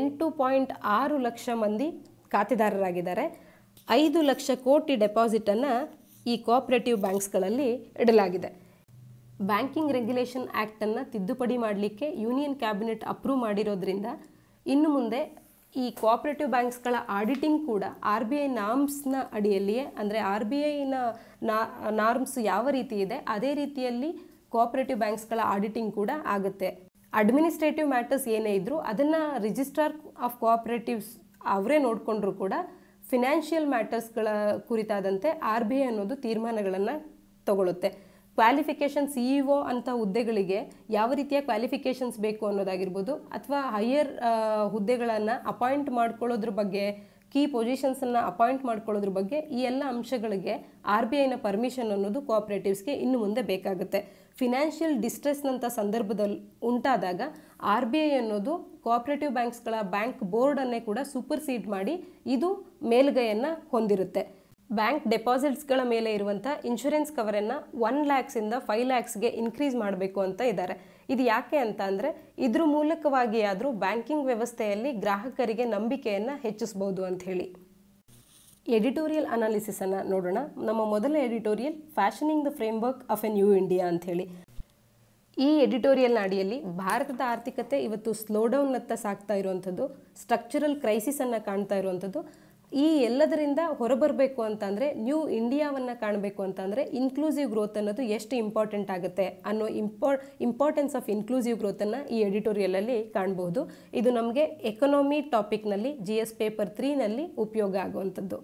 8.6 ಲಕ್ಷ ಮಂದಿ ಖಾತೆದಾರರಾಗಿದ್ದಾರೆ. 5 ಲಕ್ಷ ಕೋಟಿ ಡೆಪಾಸಿಟನ್ನು ಈ ಕೋಆಪರೇಟಿವ್ ಬ್ಯಾಂಕ್ಸ್ಗಳಲ್ಲಿ ಇಡಲಾಗಿದೆ. ಬ್ಯಾಂಕಿಂಗ್ ರೆಗ್ಯುಲೇಷನ್ ಆ್ಯಕ್ಟನ್ನು ತಿದ್ದುಪಡಿ ಮಾಡಲಿಕ್ಕೆ ಯೂನಿಯನ್ ಕ್ಯಾಬಿನೆಟ್ ಅಪ್ರೂವ್ ಮಾಡಿರೋದ್ರಿಂದ ಇನ್ನು ಮುಂದೆ ಈ ಕೋಆಪರೇಟಿವ್ ಬ್ಯಾಂಕ್ಸ್ಗಳ ಆಡಿಟಿಂಗ್ ಕೂಡ RBI ನಾರ್ಮ್ಸ್ನ ಅಡಿಯಲ್ಲಿಯೇ, ಅಂದರೆ RBIನ ನಾರ್ಮ್ಸ್ ಯಾವ ರೀತಿ ಇದೆ ಅದೇ ರೀತಿಯಲ್ಲಿ ಕೋಆಪರೇಟಿವ್ ಬ್ಯಾಂಕ್ಸ್ಗಳ ಆಡಿಟಿಂಗ್ ಕೂಡ ಆಗುತ್ತೆ. ಅಡ್ಮಿನಿಸ್ಟ್ರೇಟಿವ್ ಮ್ಯಾಟರ್ಸ್ ಏನೇ ಇದ್ದರೂ ಅದನ್ನು ರಿಜಿಸ್ಟ್ರಾರ್ ಆಫ್ ಕೋಆಪರೇಟಿವ್ಸ್ ಅವರೇ ನೋಡಿಕೊಂಡ್ರೂ ಕೂಡ ಫಿನಾನ್ಷಿಯಲ್ ಮ್ಯಾಟರ್ಸ್ಗಳ ಕುರಿತಾದಂತೆ RBI ಅನ್ನೋದು ತೀರ್ಮಾನಗಳನ್ನು ತಗೊಳ್ಳುತ್ತೆ. ಕ್ವಾಲಿಫಿಕೇಷನ್ CEO ಅಂಥ ಹುದ್ದೆಗಳಿಗೆ ಯಾವ ರೀತಿಯ ಕ್ವಾಲಿಫಿಕೇಷನ್ಸ್ ಬೇಕು ಅನ್ನೋದಾಗಿರ್ಬೋದು, ಅಥವಾ ಹೈಯರ್ ಹುದ್ದೆಗಳನ್ನು ಅಪಾಯಿಂಟ್ ಮಾಡ್ಕೊಳ್ಳೋದ್ರ ಬಗ್ಗೆ, ಕೀ ಪೊಸಿಷನ್ಸನ್ನು ಅಪಾಯಿಂಟ್ ಮಾಡ್ಕೊಳ್ಳೋದ್ರ ಬಗ್ಗೆ ಈ ಎಲ್ಲ ಅಂಶಗಳಿಗೆ RBIನ ಪರ್ಮಿಷನ್ ಅನ್ನೋದು ಕೋಆಪರೇಟಿವ್ಸ್ಗೆ ಇನ್ನು ಮುಂದೆ ಬೇಕಾಗುತ್ತೆ. ಫಿನಾನ್ಷಿಯಲ್ ಡಿಸ್ಟ್ರೆಸ್ನಂಥ ಸಂದರ್ಭದಲ್ಲಿ ಉಂಟಾದಾಗ RBI ಅನ್ನೋದು ಕೋಆಪರೇಟಿವ್ ಬ್ಯಾಂಕ್ಸ್ಗಳ ಬ್ಯಾಂಕ್ ಬೋರ್ಡನ್ನೇ ಕೂಡ ಸೂಪರ್ಸೀಡ್ ಮಾಡಿ ಇದು ಮೇಲುಗೈಯನ್ನು ಹೊಂದಿರುತ್ತೆ. ಬ್ಯಾಂಕ್ ಡೆಪಾಸಿಟ್ಸ್ಗಳ ಮೇಲೆ ಇರುವಂಥ ಇನ್ಶೂರೆನ್ಸ್ ಕವರನ್ನು 1 lakhದಿಂದ 5 lakhsಗೆ ಇನ್ಕ್ರೀಸ್ ಮಾಡಬೇಕು ಅಂತ ಇದ್ದಾರೆ. ಇದು ಯಾಕೆ ಅಂತ ಅಂದರೆ ಇದ್ರ ಮೂಲಕವಾಗಿ ಆದರೂ ಬ್ಯಾಂಕಿಂಗ್ ವ್ಯವಸ್ಥೆಯಲ್ಲಿ ಗ್ರಾಹಕರಿಗೆ ನಂಬಿಕೆಯನ್ನು ಹೆಚ್ಚಿಸ್ಬೋದು ಅಂತ ಹೇಳಿ. ಎಡಿಟೋರಿಯಲ್ ಅನಾಲಿಸಿಸನ್ನು ನೋಡೋಣ. ನಮ್ಮ ಮೊದಲ editorial fashioning the framework of a new India ಅಂಥೇಳಿ. ಈ ಎಡಿಟೋರಿಯಲ್ನ ಅಡಿಯಲ್ಲಿ ಭಾರತದ ಆರ್ಥಿಕತೆ ಇವತ್ತು ಸ್ಲೋಡೌನ್ನತ್ತ ಸಾಗ್ತಾ ಇರುವಂಥದ್ದು, ಸ್ಟ್ರಕ್ಚರಲ್ ಕ್ರೈಸಿಸನ್ನು ಕಾಣ್ತಾ ಇರುವಂಥದ್ದು, ಈ ಎಲ್ಲದರಿಂದ ಹೊರಬರಬೇಕು ಅಂತಂದರೆ, ನ್ಯೂ ಇಂಡಿಯಾವನ್ನು ಕಾಣಬೇಕು ಅಂತಂದರೆ ಇನ್ಕ್ಲೂಸಿವ್ ಗ್ರೋತ್ ಅನ್ನೋದು ಎಷ್ಟು ಇಂಪಾರ್ಟೆಂಟ್ ಆಗುತ್ತೆ ಅನ್ನೋ ಇಂಪಾರ್ಟೆನ್ಸ್ ಆಫ್ ಇನ್ಕ್ಲೂಸಿವ್ ಗ್ರೋತನ್ನು ಈ ಎಡಿಟೋರಿಯಲಲ್ಲಿ ಕಾಣಬಹುದು. ಇದು ನಮಗೆ ಎಕನಾಮಿ ಟಾಪಿಕ್ನಲ್ಲಿ GS ಪೇಪರ್ 3ನಲ್ಲಿ ಉಪಯೋಗ ಆಗುವಂಥದ್ದು.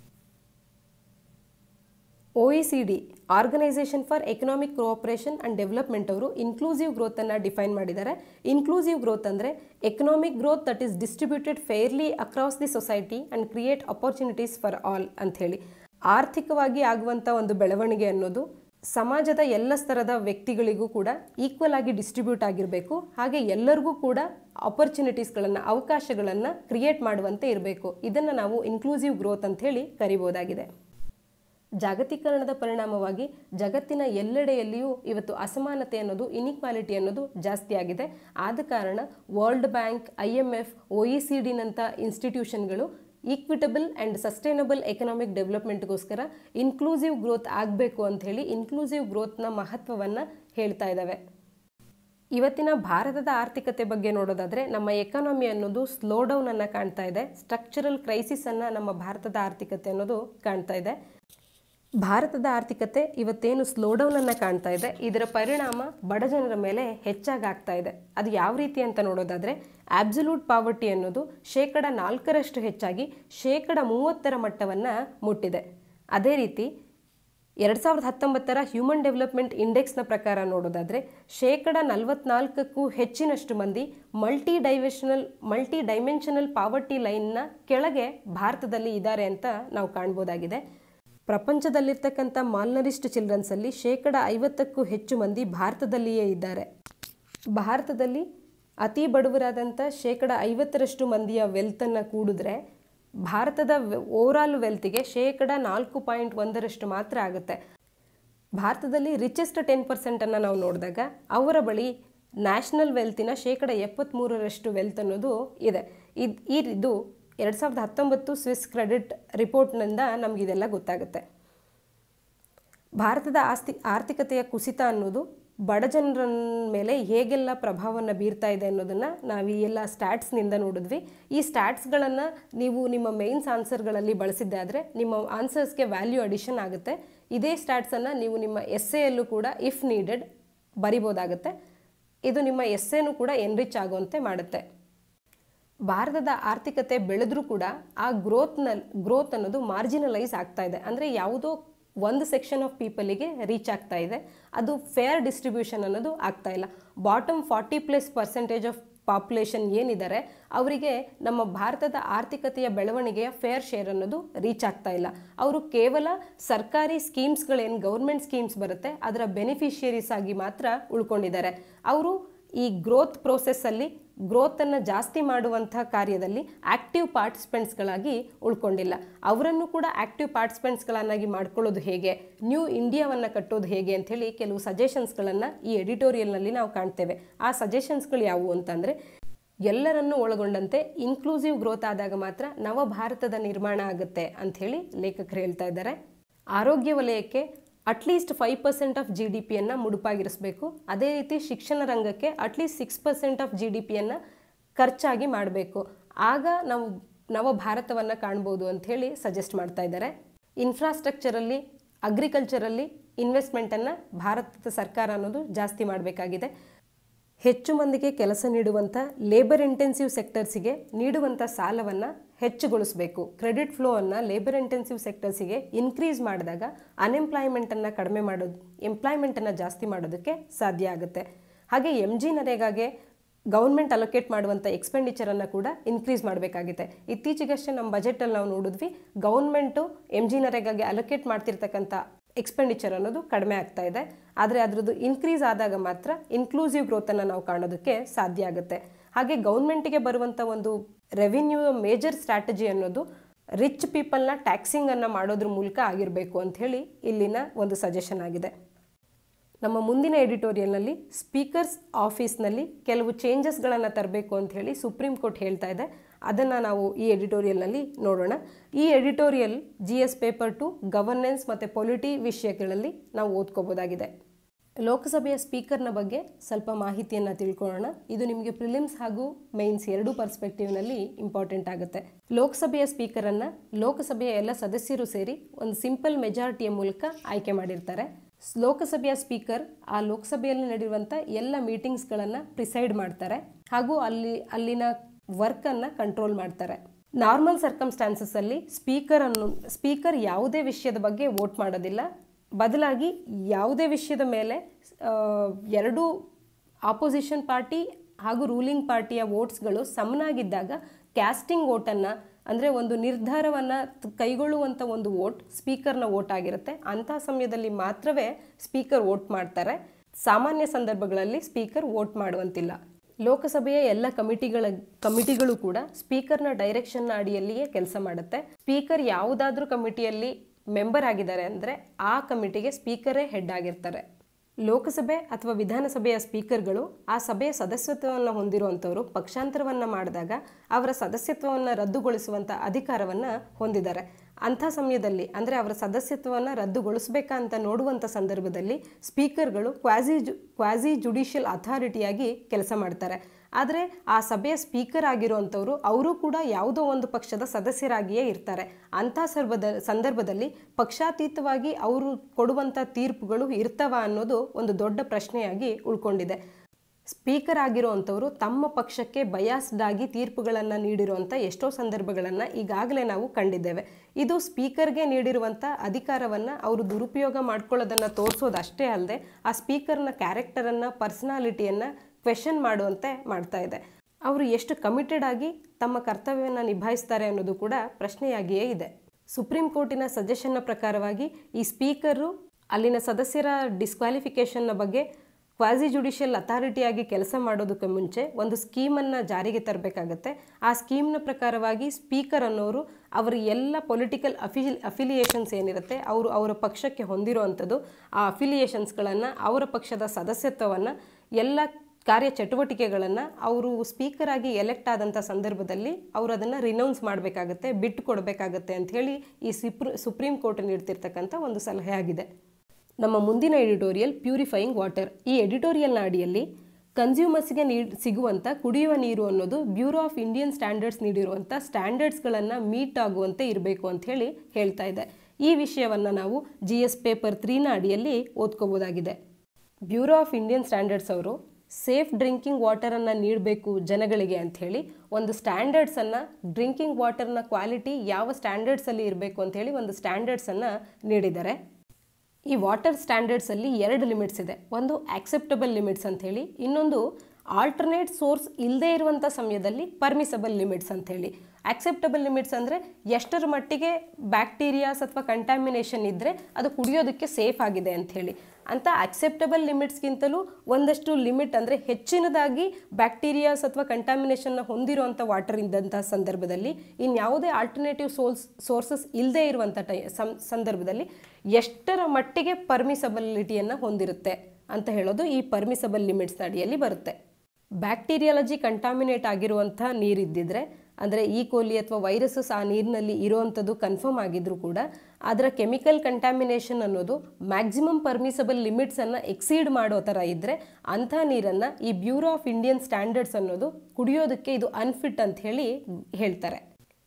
OECD organisation for economic cooperation and development ಅವರು ಇನ್ಕ್ಲೂಸಿವ್ ಗ್ರೋತನ್ನು ಡಿಫೈನ್ ಮಾಡಿದ್ದಾರೆ. ಇನ್ಕ್ಲೂಸಿವ್ ಗ್ರೋತ್ ಅಂದರೆ economic growth that is distributed fairly across the society and create opportunities for all ಅಂಥೇಳಿ. ಆರ್ಥಿಕವಾಗಿ ಆಗುವಂಥ ಒಂದು ಬೆಳವಣಿಗೆ ಅನ್ನೋದು ಸಮಾಜದ ಎಲ್ಲ ಸ್ತರದ ವ್ಯಕ್ತಿಗಳಿಗೂ ಕೂಡ ಈಕ್ವಲ್ ಆಗಿ ಡಿಸ್ಟ್ರಿಬ್ಯೂಟ್ ಆಗಿರಬೇಕು. ಹಾಗೆ ಎಲ್ಲರಿಗೂ ಕೂಡ ಅಪರ್ಚುನಿಟೀಸ್ಗಳನ್ನು, ಅವಕಾಶಗಳನ್ನು ಕ್ರಿಯೇಟ್ ಮಾಡುವಂತೆ ಇರಬೇಕು. ಇದನ್ನು ನಾವು ಇನ್ಕ್ಲೂಸಿವ್ ಗ್ರೋತ್ ಅಂಥೇಳಿ ಕರಿಬೋದಾಗಿದೆ. ಜಾಗತೀಕರಣದ ಪರಿಣಾಮವಾಗಿ ಜಗತ್ತಿನ ಎಲ್ಲೆಡೆಯಲ್ಲಿಯೂ ಇವತ್ತು ಅಸಮಾನತೆ ಅನ್ನೋದು, ಇನ್ಇಕ್ವಾಲಿಟಿ ಅನ್ನೋದು ಜಾಸ್ತಿ ಆಗಿದೆ. ಆದ ಕಾರಣ ವರ್ಲ್ಡ್ ಬ್ಯಾಂಕ್, IMF, OECD ಇನ್ಸ್ಟಿಟ್ಯೂಷನ್ಗಳು ಈಕ್ವಿಟಬಲ್ ಆ್ಯಂಡ್ ಸಸ್ಟೈನಬಲ್ ಎಕನಾಮಿಕ್ ಡೆವಲಪ್ಮೆಂಟ್ಗೋಸ್ಕರ ಇನ್ಕ್ಲೂಸಿವ್ ಗ್ರೋತ್ ಆಗಬೇಕು ಅಂಥೇಳಿ ಇನ್ಕ್ಲೂಸಿವ್ ಗ್ರೋತ್ನ ಮಹತ್ವವನ್ನು ಹೇಳ್ತಾ ಇದ್ದಾವೆ. ಇವತ್ತಿನ ಭಾರತದ ಆರ್ಥಿಕತೆ ಬಗ್ಗೆ ನೋಡೋದಾದರೆ ನಮ್ಮ ಎಕಾನಮಿ ಅನ್ನೋದು ಸ್ಲೋಡೌನನ್ನು ಕಾಣ್ತಾ ಇದೆ. ಸ್ಟ್ರಕ್ಚರಲ್ ಕ್ರೈಸಿಸನ್ನು ನಮ್ಮ ಭಾರತದ ಆರ್ಥಿಕತೆ ಅನ್ನೋದು ಕಾಣ್ತಾ ಇದೆ. ಭಾರತದ ಆರ್ಥಿಕತೆ ಇವತ್ತೇನು ಸ್ಲೋಡೌನನ್ನು ಕಾಣ್ತಾ ಇದೆ, ಇದರ ಪರಿಣಾಮ ಬಡ ಜನರ ಮೇಲೆ ಹೆಚ್ಚಾಗಿ ಆಗ್ತಾ ಇದೆ. ಅದು ಯಾವ ರೀತಿ ಅಂತ ನೋಡೋದಾದರೆ, ಆಬ್ಸಲ್ಯೂಟ್ ಪಾವರ್ಟಿ ಅನ್ನೋದು 4% ಹೆಚ್ಚಾಗಿ 30% ಮಟ್ಟವನ್ನು ಮುಟ್ಟಿದೆ. ಅದೇ ರೀತಿ 2019 ಹ್ಯೂಮನ್ ಡೆವಲಪ್ಮೆಂಟ್ ಇಂಡೆಕ್ಸ್ನ ಪ್ರಕಾರ ನೋಡೋದಾದರೆ 44%ಕ್ಕೂ ಹೆಚ್ಚಿನಷ್ಟು ಮಂದಿ ಮಲ್ಟಿ ಡೈಮೆನ್ಷನಲ್ ಪಾವರ್ಟಿ ಲೈನ್ನ ಕೆಳಗೆ ಭಾರತದಲ್ಲಿ ಇದ್ದಾರೆ ಅಂತ ನಾವು ಕಾಣ್ಬೋದಾಗಿದೆ. ಪ್ರಪಂಚದಲ್ಲಿರ್ತಕ್ಕಂಥ ಮಾಲ್ನರಿಸ್ಟ್ ಚಿಲ್ಡ್ರನ್ಸಲ್ಲಿ 50%ಕ್ಕೂ ಹೆಚ್ಚು ಮಂದಿ ಭಾರತದಲ್ಲಿಯೇ ಇದ್ದಾರೆ. ಭಾರತದಲ್ಲಿ ಅತಿ ಬಡವರಾದಂಥ 50% ಮಂದಿಯ ವೆಲ್ತನ್ನು ಕೂಡಿದ್ರೆ ಭಾರತದ ಓವರಾಲ್ ವೆಲ್ತಿಗೆ 4.1% ಮಾತ್ರ ಆಗುತ್ತೆ. ಭಾರತದಲ್ಲಿ ರಿಚೆಸ್ಟ್ 10% ನಾವು ನೋಡಿದಾಗ ಅವರ ಬಳಿ ನ್ಯಾಷನಲ್ ವೆಲ್ತಿನ 73% ವೆಲ್ತ್ ಅನ್ನೋದು ಇದೆ. ಇದು 2019 ಸ್ವಿಸ್ ಕ್ರೆಡಿಟ್ ರಿಪೋರ್ಟ್ನಿಂದ ನಮಗಿದೆಲ್ಲ ಗೊತ್ತಾಗುತ್ತೆ. ಭಾರತದ ಆರ್ಥಿಕತೆಯ ಕುಸಿತ ಅನ್ನೋದು ಬಡ ಜನರ ಮೇಲೆ ಹೇಗೆಲ್ಲ ಪ್ರಭಾವವನ್ನು ಬೀರ್ತಾ ಇದೆ ಅನ್ನೋದನ್ನು ನಾವು ಈ ಎಲ್ಲ ಸ್ಟ್ಯಾಟ್ಸ್ನಿಂದ ನೋಡಿದ್ವಿ. ಈ ಸ್ಟ್ಯಾಟ್ಸ್ಗಳನ್ನು ನೀವು ನಿಮ್ಮ ಮೇನ್ಸ್ ಆನ್ಸರ್ಗಳಲ್ಲಿ ಬಳಸಿದ್ದೆ ಆದರೆ ನಿಮ್ಮ ಆನ್ಸರ್ಸ್ಗೆ ವ್ಯಾಲ್ಯೂ ಅಡಿಷನ್ ಆಗುತ್ತೆ. ಇದೇ ಸ್ಟ್ಯಾಟ್ಸನ್ನು ನೀವು ನಿಮ್ಮ ಎಸ್ಸೆಯಲ್ಲೂ ಕೂಡ ಇಫ್ ನೀಡೆಡ್ ಬರಿಬೋದಾಗುತ್ತೆ. ಇದು ನಿಮ್ಮ ಎಸ್ಸೆನೂ ಕೂಡ ಎನ್ರಿಚ್ ಆಗುವಂತೆ ಮಾಡುತ್ತೆ. ಭಾರತದ ಆರ್ಥಿಕತೆ ಬೆಳೆದ್ರೂ ಕೂಡ ಆ ಗ್ರೋತ್ ಅನ್ನೋದು ಮಾರ್ಜಿನಲೈಸ್ ಆಗ್ತಾ ಇದೆ. ಅಂದರೆ ಯಾವುದೋ ಒಂದು ಸೆಕ್ಷನ್ ಆಫ್ ಪೀಪಲಿಗೆ ರೀಚ್ ಆಗ್ತಾ ಇದೆ, ಅದು ಫೇರ್ ಡಿಸ್ಟ್ರಿಬ್ಯೂಷನ್ ಅನ್ನೋದು ಆಗ್ತಾ ಇಲ್ಲ. ಬಾಟಮ್ 40+% ಆಫ್ ಪಾಪ್ಯುಲೇಷನ್ ಏನಿದ್ದಾರೆ ಅವರಿಗೆ ನಮ್ಮ ಭಾರತದ ಆರ್ಥಿಕತೆಯ ಬೆಳವಣಿಗೆಯ ಫೇರ್ ಶೇರ್ ಅನ್ನೋದು ರೀಚ್ ಆಗ್ತಾ ಇಲ್ಲ. ಅವರು ಕೇವಲ ಸರ್ಕಾರಿ ಸ್ಕೀಮ್ಸ್ಗಳೇನು ಗೌರ್ಮೆಂಟ್ ಸ್ಕೀಮ್ಸ್ ಬರುತ್ತೆ ಅದರ ಬೆನಿಫಿಷಿಯರೀಸ್ ಆಗಿ ಮಾತ್ರ ಉಳ್ಕೊಂಡಿದ್ದಾರೆ. ಅವರು ಈ ಗ್ರೋತ್ ಪ್ರೋಸೆಸ್ಸಲ್ಲಿ ಗ್ರೋತನ್ನು ಜಾಸ್ತಿ ಮಾಡುವಂಥ ಕಾರ್ಯದಲ್ಲಿ ಆ್ಯಕ್ಟಿವ್ ಪಾರ್ಟಿಸಿಪೆಂಟ್ಸ್ಗಳಾಗಿ ಉಳ್ಕೊಂಡಿಲ್ಲ. ಅವರನ್ನು ಕೂಡ ಆ್ಯಕ್ಟಿವ್ ಪಾರ್ಟಿಸಿಪೆಂಟ್ಸ್ಗಳನ್ನಾಗಿ ಮಾಡ್ಕೊಳ್ಳೋದು ಹೇಗೆ, ನ್ಯೂ ಇಂಡಿಯಾವನ್ನು ಕಟ್ಟೋದು ಹೇಗೆ ಅಂಥೇಳಿ ಕೆಲವು ಸಜೆಷನ್ಸ್ಗಳನ್ನು ಈ ಎಡಿಟೋರಿಯಲ್ನಲ್ಲಿ ನಾವು ಕಾಣ್ತೇವೆ. ಆ ಸಜೆಷನ್ಸ್ಗಳು ಯಾವುವು ಅಂತಂದರೆ, ಎಲ್ಲರನ್ನೂ ಒಳಗೊಂಡಂತೆ ಇನ್ಕ್ಲೂಸಿವ್ ಗ್ರೋತ್ ಆದಾಗ ಮಾತ್ರ ನವ ಭಾರತದ ನಿರ್ಮಾಣ ಆಗುತ್ತೆ ಅಂಥೇಳಿ ಲೇಖಕರು ಹೇಳ್ತಾ ಇದ್ದಾರೆ. ಆರೋಗ್ಯ ವಲಯಕ್ಕೆ ಅಟ್ಲೀಸ್ಟ್ 5% ಆಫ್ GDPಯನ್ನು ಮುಡುಪಾಗಿರಿಸಬೇಕು. ಅದೇ ರೀತಿ ಶಿಕ್ಷಣ ರಂಗಕ್ಕೆ ಅಟ್ಲೀಸ್ಟ್ 6% ಆಫ್ GDPಯನ್ನು ಖರ್ಚಾಗಿ ಮಾಡಬೇಕು. ಆಗ ನಾವು ನವ ಭಾರತವನ್ನು ಕಾಣ್ಬೋದು ಅಂಥೇಳಿ ಸಜೆಸ್ಟ್ ಮಾಡ್ತಾ ಇದ್ದಾರೆ. ಇನ್ಫ್ರಾಸ್ಟ್ರಕ್ಚರಲ್ಲಿ, ಅಗ್ರಿಕಲ್ಚರಲ್ಲಿ ಇನ್ವೆಸ್ಟ್ಮೆಂಟನ್ನು ಭಾರತದ ಸರ್ಕಾರ ಅನ್ನೋದು ಜಾಸ್ತಿ ಮಾಡಬೇಕಾಗಿದೆ. ಹೆಚ್ಚು ಮಂದಿಗೆ ಕೆಲಸ ನೀಡುವಂಥ ಲೇಬರ್ ಇಂಟೆನ್ಸಿವ್ ಸೆಕ್ಟರ್ಸಿಗೆ ನೀಡುವಂಥ ಸಾಲವನ್ನು ಹೆಚ್ಚುಗೊಳಿಸಬೇಕು. ಕ್ರೆಡಿಟ್ ಫ್ಲೋವನ್ನು ಲೇಬರ್ ಇಂಟೆನ್ಸಿವ್ ಸೆಕ್ಟರ್ಸಿಗೆ ಇನ್ಕ್ರೀಸ್ ಮಾಡಿದಾಗ ಅನ್ಎಂಪ್ಲಾಯ್ಮೆಂಟನ್ನು ಕಡಿಮೆ ಮಾಡೋದು, ಎಂಪ್ಲಾಯ್ಮೆಂಟನ್ನು ಜಾಸ್ತಿ ಮಾಡೋದಕ್ಕೆ ಸಾಧ್ಯ ಆಗುತ್ತೆ. ಹಾಗೆ MG ನರೇಗಾಗೆ ಗೌರ್ಮೆಂಟ್ ಅಲೋಕೇಟ್ ಮಾಡುವಂಥ ಎಕ್ಸ್ಪೆಂಡಿಚರನ್ನು ಕೂಡ ಇನ್ಕ್ರೀಸ್ ಮಾಡಬೇಕಾಗಿದೆ. ಇತ್ತೀಚೆಗಷ್ಟೇ ನಮ್ಮ ಬಜೆಟಲ್ಲಿ ನಾವು ನೋಡಿದ್ವಿ, ಗೌರ್ಮೆಂಟು MG ನರೇಗಾಗೆ ಅಲೋಕೇಟ್ ಮಾಡ್ತಿರ್ತಕ್ಕಂಥ ಎಕ್ಸ್ಪೆಂಡಿಚರ್ ಅನ್ನೋದು ಕಡಿಮೆ ಆಗ್ತಾ ಇದೆ. ಆದರೆ ಅದರದ್ದು ಇನ್ಕ್ರೀಸ್ ಆದಾಗ ಮಾತ್ರ ಇನ್ಕ್ಲೂಸಿವ್ ಗ್ರೋತನ್ನು ನಾವು ಕಾಣೋದಕ್ಕೆ ಸಾಧ್ಯ ಆಗುತ್ತೆ. ಹಾಗೆ ಗೌರ್ಮೆಂಟಿಗೆ ಬರುವಂಥ ಒಂದು ರೆವಿನ್ಯೂ ಮೇಜರ್ ಸ್ಟ್ರಾಟಜಿ ಅನ್ನೋದು ರಿಚ್ ಪೀಪಲ್ನ ಟ್ಯಾಕ್ಸಿಂಗನ್ನು ಮಾಡೋದ್ರ ಮೂಲಕ ಆಗಿರಬೇಕು ಅಂಥೇಳಿ ಇಲ್ಲಿನ ಒಂದು ಸಜೆಷನ್ ಆಗಿದೆ. ನಮ್ಮ ಮುಂದಿನ ಎಡಿಟೋರಿಯಲ್ನಲ್ಲಿ ಸ್ಪೀಕರ್ಸ್ ಆಫೀಸ್ನಲ್ಲಿ ಕೆಲವು ಚೇಂಜಸ್ಗಳನ್ನು ತರಬೇಕು ಅಂಥೇಳಿ ಸುಪ್ರೀಂ ಕೋರ್ಟ್ ಹೇಳ್ತಾ ಇದೆ. ಅದನ್ನು ನಾವು ಈ ಎಡಿಟೋರಿಯಲ್ನಲ್ಲಿ ನೋಡೋಣ. ಈ ಎಡಿಟೋರಿಯಲ್ GS ಪೇಪರ್ 2 ಗವರ್ನೆನ್ಸ್ ಮತ್ತು ಪೊಲಿಟಿ ವಿಷಯಗಳಲ್ಲಿ ನಾವು ಓದ್ಕೋಬೋದಾಗಿದೆ. ಲೋಕಸಭೆಯ ಸ್ಪೀಕರ್ನ ಬಗ್ಗೆ ಸ್ವಲ್ಪ ಮಾಹಿತಿಯನ್ನು ತಿಳ್ಕೊಳ್ಳೋಣ. ಇದು ನಿಮಗೆ ಪ್ರಿಲಿಮ್ಸ್ ಹಾಗೂ ಮೈನ್ಸ್ ಎರಡೂ ಪರ್ಸ್ಪೆಕ್ಟಿವ್ನಲ್ಲಿ ಇಂಪಾರ್ಟೆಂಟ್ ಆಗುತ್ತೆ. ಲೋಕಸಭೆಯ ಸ್ಪೀಕರನ್ನು ಲೋಕಸಭೆಯ ಎಲ್ಲ ಸದಸ್ಯರು ಸೇರಿ ಒಂದು ಸಿಂಪಲ್ ಮೆಜಾರಿಟಿಯ ಮೂಲಕ ಆಯ್ಕೆ ಮಾಡಿರ್ತಾರೆ. ಲೋಕಸಭೆಯ ಸ್ಪೀಕರ್ ಆ ಲೋಕಸಭೆಯಲ್ಲಿ ನಡೆಯುವಂಥ ಎಲ್ಲ ಮೀಟಿಂಗ್ಸ್ಗಳನ್ನು ಪ್ರಿಸೈಡ್ ಮಾಡ್ತಾರೆ ಹಾಗೂ ಅಲ್ಲಿನ ವರ್ಕನ್ನು ಕಂಟ್ರೋಲ್ ಮಾಡ್ತಾರೆ. ನಾರ್ಮಲ್ ಸರ್ಕಮ್ಸ್ಟಾನ್ಸಸ್ಸಲ್ಲಿ ಸ್ಪೀಕರ್ ಯಾವುದೇ ವಿಷಯದ ಬಗ್ಗೆ ವೋಟ್ ಮಾಡೋದಿಲ್ಲ. ಬದಲಾಗಿ ಯಾವುದೇ ವಿಷಯದ ಮೇಲೆ ಎರಡೂ ಆಪೋಸಿಷನ್ ಪಾರ್ಟಿ ಹಾಗೂ ರೂಲಿಂಗ್ ಪಾರ್ಟಿಯ ವೋಟ್ಸ್ಗಳು ಸಮನಾಗಿದ್ದಾಗ ಕ್ಯಾಸ್ಟಿಂಗ್ ವೋಟನ್ನು, ಅಂದರೆ ಒಂದು ನಿರ್ಧಾರವನ್ನು ಕೈಗೊಳ್ಳುವಂಥ ಒಂದು ವೋಟ್ ಸ್ಪೀಕರ್ನ ವೋಟ್ ಆಗಿರುತ್ತೆ. ಅಂಥ ಸಮಯದಲ್ಲಿ ಮಾತ್ರವೇ ಸ್ಪೀಕರ್ ವೋಟ್ ಮಾಡ್ತಾರೆ. ಸಾಮಾನ್ಯ ಸಂದರ್ಭಗಳಲ್ಲಿ ಸ್ಪೀಕರ್ ವೋಟ್ ಮಾಡುವಂತಿಲ್ಲ. ಲೋಕಸಭೆಯ ಎಲ್ಲ ಕಮಿಟಿಗಳು ಕೂಡ ಸ್ಪೀಕರ್ನ ಡೈರೆಕ್ಷನ್ನ ಅಡಿಯಲ್ಲಿಯೇ ಕೆಲಸ ಮಾಡುತ್ತೆ. ಸ್ಪೀಕರ್ ಯಾವುದಾದ್ರೂ ಕಮಿಟಿಯಲ್ಲಿ ಮೆಂಬರ್ ಆಗಿದ್ದಾರೆ ಅಂದರೆ ಆ ಕಮಿಟಿಗೆ ಸ್ಪೀಕರೇ ಹೆಡ್ ಆಗಿರ್ತಾರೆ. ಲೋಕಸಭೆ ಅಥವಾ ವಿಧಾನಸಭೆಯ ಸ್ಪೀಕರ್ಗಳು ಆ ಸಭೆಯ ಸದಸ್ಯತ್ವವನ್ನು ಹೊಂದಿರುವಂಥವರು ಪಕ್ಷಾಂತರವನ್ನು ಮಾಡಿದಾಗ ಅವರ ಸದಸ್ಯತ್ವವನ್ನು ರದ್ದುಗೊಳಿಸುವಂಥ ಅಧಿಕಾರವನ್ನು ಹೊಂದಿದ್ದಾರೆ. ಅಂಥ ಸಮಯದಲ್ಲಿ, ಅಂದರೆ ಅವರ ಸದಸ್ಯತ್ವವನ್ನು ರದ್ದುಗೊಳಿಸಬೇಕಂತ ನೋಡುವಂಥ ಸಂದರ್ಭದಲ್ಲಿ ಸ್ಪೀಕರ್ಗಳು ಕ್ವಾಸಿ-ಜುಡಿಷಿಯಲ್ ಅಥಾರಿಟಿಯಾಗಿ ಕೆಲಸ ಮಾಡ್ತಾರೆ. ಆದರೆ ಆ ಸಭೆಯ ಸ್ಪೀಕರ್ ಆಗಿರುವಂಥವರು ಅವರು ಕೂಡ ಯಾವುದೋ ಒಂದು ಪಕ್ಷದ ಸದಸ್ಯರಾಗಿಯೇ ಇರ್ತಾರೆ. ಅಂಥ ಸಂದರ್ಭದಲ್ಲಿ ಪಕ್ಷಾತೀತವಾಗಿ ಅವರು ಕೊಡುವಂಥ ತೀರ್ಪುಗಳು ಇರ್ತವ ಅನ್ನೋದು ಒಂದು ದೊಡ್ಡ ಪ್ರಶ್ನೆಯಾಗಿ ಉಳ್ಕೊಂಡಿದೆ. ಸ್ಪೀಕರ್ ಆಗಿರುವಂಥವರು ತಮ್ಮ ಪಕ್ಷಕ್ಕೆ ಬಯಾಸ್ಡ್ ಆಗಿ ತೀರ್ಪುಗಳನ್ನು ನೀಡಿರುವಂಥ ಎಷ್ಟೋ ಸಂದರ್ಭಗಳನ್ನು ಈಗಾಗಲೇ ನಾವು ಕಂಡಿದ್ದೇವೆ. ಇದು ಸ್ಪೀಕರ್ಗೆ ನೀಡಿರುವಂಥ ಅಧಿಕಾರವನ್ನು ಅವರು ದುರುಪಯೋಗ ಮಾಡ್ಕೊಳ್ಳೋದನ್ನು ತೋರಿಸೋದಷ್ಟೇ ಅಲ್ಲದೆ ಆ ಸ್ಪೀಕರ್ನ ಕ್ಯಾರೆಕ್ಟರನ್ನು, ಪರ್ಸನಾಲಿಟಿಯನ್ನು ಕ್ವೆಶನ್ ಮಾಡುವಂತೆ ಮಾಡ್ತಾ ಇದೆ. ಅವರು ಎಷ್ಟು ಕಮಿಟೆಡ್ ಆಗಿ ತಮ್ಮ ಕರ್ತವ್ಯವನ್ನು ನಿಭಾಯಿಸ್ತಾರೆ ಅನ್ನೋದು ಕೂಡ ಪ್ರಶ್ನೆಯಾಗಿಯೇ ಇದೆ. ಸುಪ್ರೀಂ ಕೋರ್ಟಿನ ಸಜೆಷನ್ನ ಪ್ರಕಾರವಾಗಿ ಈ ಸ್ಪೀಕರು ಅಲ್ಲಿನ ಸದಸ್ಯರ ಡಿಸ್ಕ್ವಾಲಿಫಿಕೇಷನ್ನ ಬಗ್ಗೆ ಕ್ವಾಸಿ-ಜುಡಿಷಿಯಲ್ ಅಥಾರಿಟಿಯಾಗಿ ಕೆಲಸ ಮಾಡೋದಕ್ಕೆ ಮುಂಚೆ ಒಂದು ಸ್ಕೀಮನ್ನು ಜಾರಿಗೆ ತರಬೇಕಾಗತ್ತೆ. ಆ ಸ್ಕೀಮ್ನ ಪ್ರಕಾರವಾಗಿ ಸ್ಪೀಕರ್ ಅನ್ನೋರು ಅವರ ಎಲ್ಲ ಪೊಲಿಟಿಕಲ್ ಅಫಿಲಿಯೇಷನ್ಸ್ ಏನಿರುತ್ತೆ ಅವರ ಪಕ್ಷಕ್ಕೆ ಹೊಂದಿರುವಂಥದ್ದು ಆ ಅಫಿಲಿಯೇಷನ್ಸ್ಗಳನ್ನು, ಅವರ ಪಕ್ಷದ ಸದಸ್ಯತ್ವವನ್ನು, ಎಲ್ಲ ಕಾರ್ಯಚಟುವಟಿಕೆಗಳನ್ನು ಅವರು ಸ್ಪೀಕರ್ ಆಗಿ ಎಲೆಕ್ಟ್ ಆದಂಥ ಸಂದರ್ಭದಲ್ಲಿ ಅವರು ಅದನ್ನು ರಿನೌನ್ಸ್ ಮಾಡಬೇಕಾಗತ್ತೆ, ಬಿಟ್ಟು ಕೊಡಬೇಕಾಗತ್ತೆ ಅಂಥೇಳಿ ಈ ಸುಪ್ರೀಂ ಕೋರ್ಟ್ ನೀಡ್ತಿರ್ತಕ್ಕಂಥ ಒಂದು ಸಲಹೆ ಆಗಿದೆ. ನಮ್ಮ ಮುಂದಿನ ಎಡಿಟೋರಿಯಲ್ ಪ್ಯೂರಿಫೈಯಿಂಗ್ ವಾಟರ್. ಈ ಎಡಿಟೋರಿಯಲ್ನ ಅಡಿಯಲ್ಲಿ ಕನ್ಸ್ಯೂಮರ್ಸ್ಗೆ ಸಿಗುವಂಥ ಕುಡಿಯುವ ನೀರು ಅನ್ನೋದು ಬ್ಯೂರೋ ಆಫ್ ಇಂಡಿಯನ್ ಸ್ಟ್ಯಾಂಡರ್ಡ್ಸ್ ನೀಡಿರುವಂಥ ಸ್ಟ್ಯಾಂಡರ್ಡ್ಸ್ಗಳನ್ನು ಮೀಟ್ ಆಗುವಂತೆ ಇರಬೇಕು ಅಂತ ಹೇಳ್ತಾ ಇದೆ. ಈ ವಿಷಯವನ್ನು ನಾವು GS ಪೇಪರ್ 3ನ ಅಡಿಯಲ್ಲಿ ಓದ್ಕೋಬೋದಾಗಿದೆ. ಬ್ಯೂರೋ ಆಫ್ ಇಂಡಿಯನ್ ಸ್ಟ್ಯಾಂಡರ್ಡ್ಸ್ ಅವರು ಸೇಫ್ ಡ್ರಿಂಕಿಂಗ್ ವಾಟರನ್ನು ನೀಡಬೇಕು ಜನಗಳಿಗೆ ಅಂಥೇಳಿ ಒಂದು ಸ್ಟ್ಯಾಂಡರ್ಡ್ಸನ್ನು, ಡ್ರಿಂಕಿಂಗ್ ವಾಟರ್ನ ಕ್ವಾಲಿಟಿ ಯಾವ ಸ್ಟ್ಯಾಂಡರ್ಡ್ಸಲ್ಲಿ ಇರಬೇಕು ಅಂಥೇಳಿ ಒಂದು ಸ್ಟ್ಯಾಂಡರ್ಡ್ಸನ್ನು ನೀಡಿದ್ದಾರೆ. ಈ ವಾಟರ್ ಸ್ಟ್ಯಾಂಡರ್ಡ್ಸಲ್ಲಿ 2 ಲಿಮಿಟ್ಸ್ ಇದೆ. ಒಂದು ಆಕ್ಸೆಪ್ಟಬಲ್ ಲಿಮಿಟ್ಸ್ ಅಂಥೇಳಿ, ಇನ್ನೊಂದು ಆಲ್ಟರ್ನೇಟ್ ಸೋರ್ಸ್ ಇಲ್ಲದೇ ಇರುವಂಥ ಸಮಯದಲ್ಲಿ ಪರ್ಮಿಸಬಲ್ ಲಿಮಿಟ್ಸ್ ಅಂಥೇಳಿ. ಆಕ್ಸೆಪ್ಟಬಲ್ ಲಿಮಿಟ್ಸ್ ಅಂದರೆ ಎಷ್ಟರ ಮಟ್ಟಿಗೆ ಬ್ಯಾಕ್ಟೀರಿಯಾಸ್ ಅಥವಾ ಕಂಟ್ಯಾಮಿನೇಷನ್ ಇದ್ದರೆ ಅದು ಕುಡಿಯೋದಕ್ಕೆ ಸೇಫ್ ಆಗಿದೆ ಅಂಥೇಳಿ. ಅಂತ ಆಕ್ಸೆಪ್ಟಬಲ್ ಲಿಮಿಟ್ಸ್ಗಿಂತಲೂ ಒಂದಷ್ಟು ಲಿಮಿಟ್ ಅಂದರೆ ಹೆಚ್ಚಿನದಾಗಿ ಬ್ಯಾಕ್ಟೀರಿಯಾಸ್ ಅಥವಾ ಕಂಟ್ಯಾಮಿನೇಷನ್ನ ಹೊಂದಿರುವಂಥ ವಾಟರ್ ಇದ್ದಂಥ ಸಂದರ್ಭದಲ್ಲಿ, ಇನ್ಯಾವುದೇ ಆಲ್ಟರ್ನೇಟಿವ್ ಸೋರ್ಸಸ್ ಇಲ್ಲದೇ ಇರುವಂಥ ಸಂದರ್ಭದಲ್ಲಿ ಎಷ್ಟರ ಮಟ್ಟಿಗೆ ಪರ್ಮಿಸಬಿಲಿಟಿಯನ್ನು ಹೊಂದಿರುತ್ತೆ ಅಂತ ಹೇಳೋದು ಈ ಪರ್ಮಿಸಬಲ್ ಲಿಮಿಟ್ಸ್ನ ಅಡಿಯಲ್ಲಿ ಬರುತ್ತೆ. ಬ್ಯಾಕ್ಟೀರಿಯಾಲಜಿ ಕಂಟಾಮಿನೇಟ್ ಆಗಿರುವಂಥ ನೀರಿದ್ದಿದ್ರೆ, ಅಂದರೆ E-coli ಅಥವಾ ವೈರಸಸ್ ಆ ನೀರಿನಲ್ಲಿ ಇರುವಂಥದ್ದು ಕನ್ಫರ್ಮ್ ಆಗಿದ್ರೂ ಕೂಡ ಅದರ ಕೆಮಿಕಲ್ ಕಂಟ್ಯಾಮಿನೇಷನ್ ಅನ್ನೋದು ಮ್ಯಾಕ್ಸಿಮಮ್ ಪರ್ಮಿಸಬಲ್ ಲಿಮಿಟ್ಸನ್ನು ಎಕ್ಸೀಡ್ ಮಾಡೋ ಥರ ಇದ್ದರೆ ಅಂಥ ನೀರನ್ನು ಈ ಬ್ಯೂರೋ ಆಫ್ ಇಂಡಿಯನ್ ಸ್ಟ್ಯಾಂಡರ್ಡ್ಸ್ ಅನ್ನೋದು ಕುಡಿಯೋದಕ್ಕೆ ಇದು ಅನ್ಫಿಟ್ ಅಂತ ಹೇಳ್ತಾರೆ.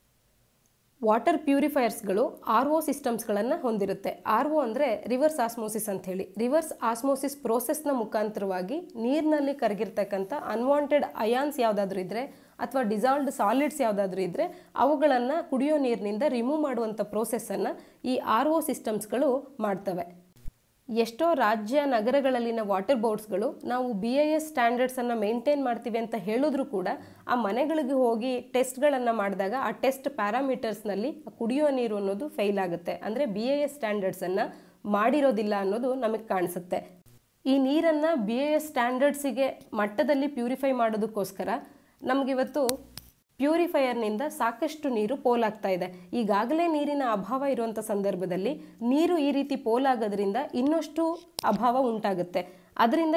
ವಾಟರ್ ಪ್ಯೂರಿಫೈಯರ್ಸ್ಗಳು RO ಸಿಸ್ಟಮ್ಸ್ಗಳನ್ನು ಹೊಂದಿರುತ್ತೆ. RO ಅಂದರೆ ರಿವರ್ಸ್ ಆಸ್ಮೋಸಿಸ್ ಅಂಥೇಳಿ. ರಿವರ್ಸ್ ಆಸ್ಮೋಸಿಸ್ ಪ್ರೋಸೆಸ್ನ ಮುಖಾಂತರವಾಗಿ ನೀರಿನಲ್ಲಿ ಕರಗಿರ್ತಕ್ಕಂಥ ಅನ್ವಾಂಟೆಡ್ ಅಯಾನ್ಸ್ ಯಾವುದಾದ್ರೂ ಇದ್ದರೆ ಅಥವಾ ಡಿಸಾಲ್ವ್ಡ್ ಸಾಲಿಡ್ಸ್ ಯಾವುದಾದ್ರೂ ಇದ್ದರೆ ಅವುಗಳನ್ನು ಕುಡಿಯೋ ನೀರಿನಿಂದ ರಿಮೂವ್ ಮಾಡುವಂಥ ಪ್ರೋಸೆಸ್ಸನ್ನು ಈ RO ಸಿಸ್ಟಮ್ಸ್ಗಳು ಮಾಡ್ತವೆ. ಎಷ್ಟೋ ರಾಜ್ಯ ನಗರಗಳಲ್ಲಿನ ವಾಟರ್ ಬೋರ್ಡ್ಸ್ಗಳು ನಾವು BIS ಸ್ಟ್ಯಾಂಡರ್ಡ್ಸನ್ನು ಮೇಂಟೈನ್ ಮಾಡ್ತೀವಿ ಅಂತ ಹೇಳಿದ್ರೂ ಕೂಡ ಆ ಮನೆಗಳಿಗೆ ಹೋಗಿ ಟೆಸ್ಟ್ಗಳನ್ನು ಮಾಡಿದಾಗ ಆ ಟೆಸ್ಟ್ ಪ್ಯಾರಾಮೀಟರ್ಸ್ನಲ್ಲಿ ಕುಡಿಯೋ ನೀರು ಅನ್ನೋದು ಫೇಲ್ ಆಗುತ್ತೆ. ಅಂದರೆ BIS ಸ್ಟ್ಯಾಂಡರ್ಡ್ಸನ್ನು ಮಾಡಿರೋದಿಲ್ಲ ಅನ್ನೋದು ನಮಗೆ ಕಾಣಿಸುತ್ತೆ. ಈ ನೀರನ್ನು BIS ಸ್ಟ್ಯಾಂಡರ್ಡ್ಸಿಗೆ ಮಟ್ಟದಲ್ಲಿ ಪ್ಯೂರಿಫೈ ಮಾಡೋದಕ್ಕೋಸ್ಕರ ನಮಗಿವತ್ತು ಪ್ಯೂರಿಫೈಯರ್ನಿಂದ ಸಾಕಷ್ಟು ನೀರು ಪೋಲಾಗ್ತಾ ಇದೆ. ಈಗಾಗಲೇ ನೀರಿನ ಅಭಾವ ಇರುವಂಥ ಸಂದರ್ಭದಲ್ಲಿ ನೀರು ಈ ರೀತಿ ಪೋಲಾಗೋದ್ರಿಂದ ಇನ್ನಷ್ಟು ಅಭಾವ ಉಂಟಾಗುತ್ತೆ. ಅದರಿಂದ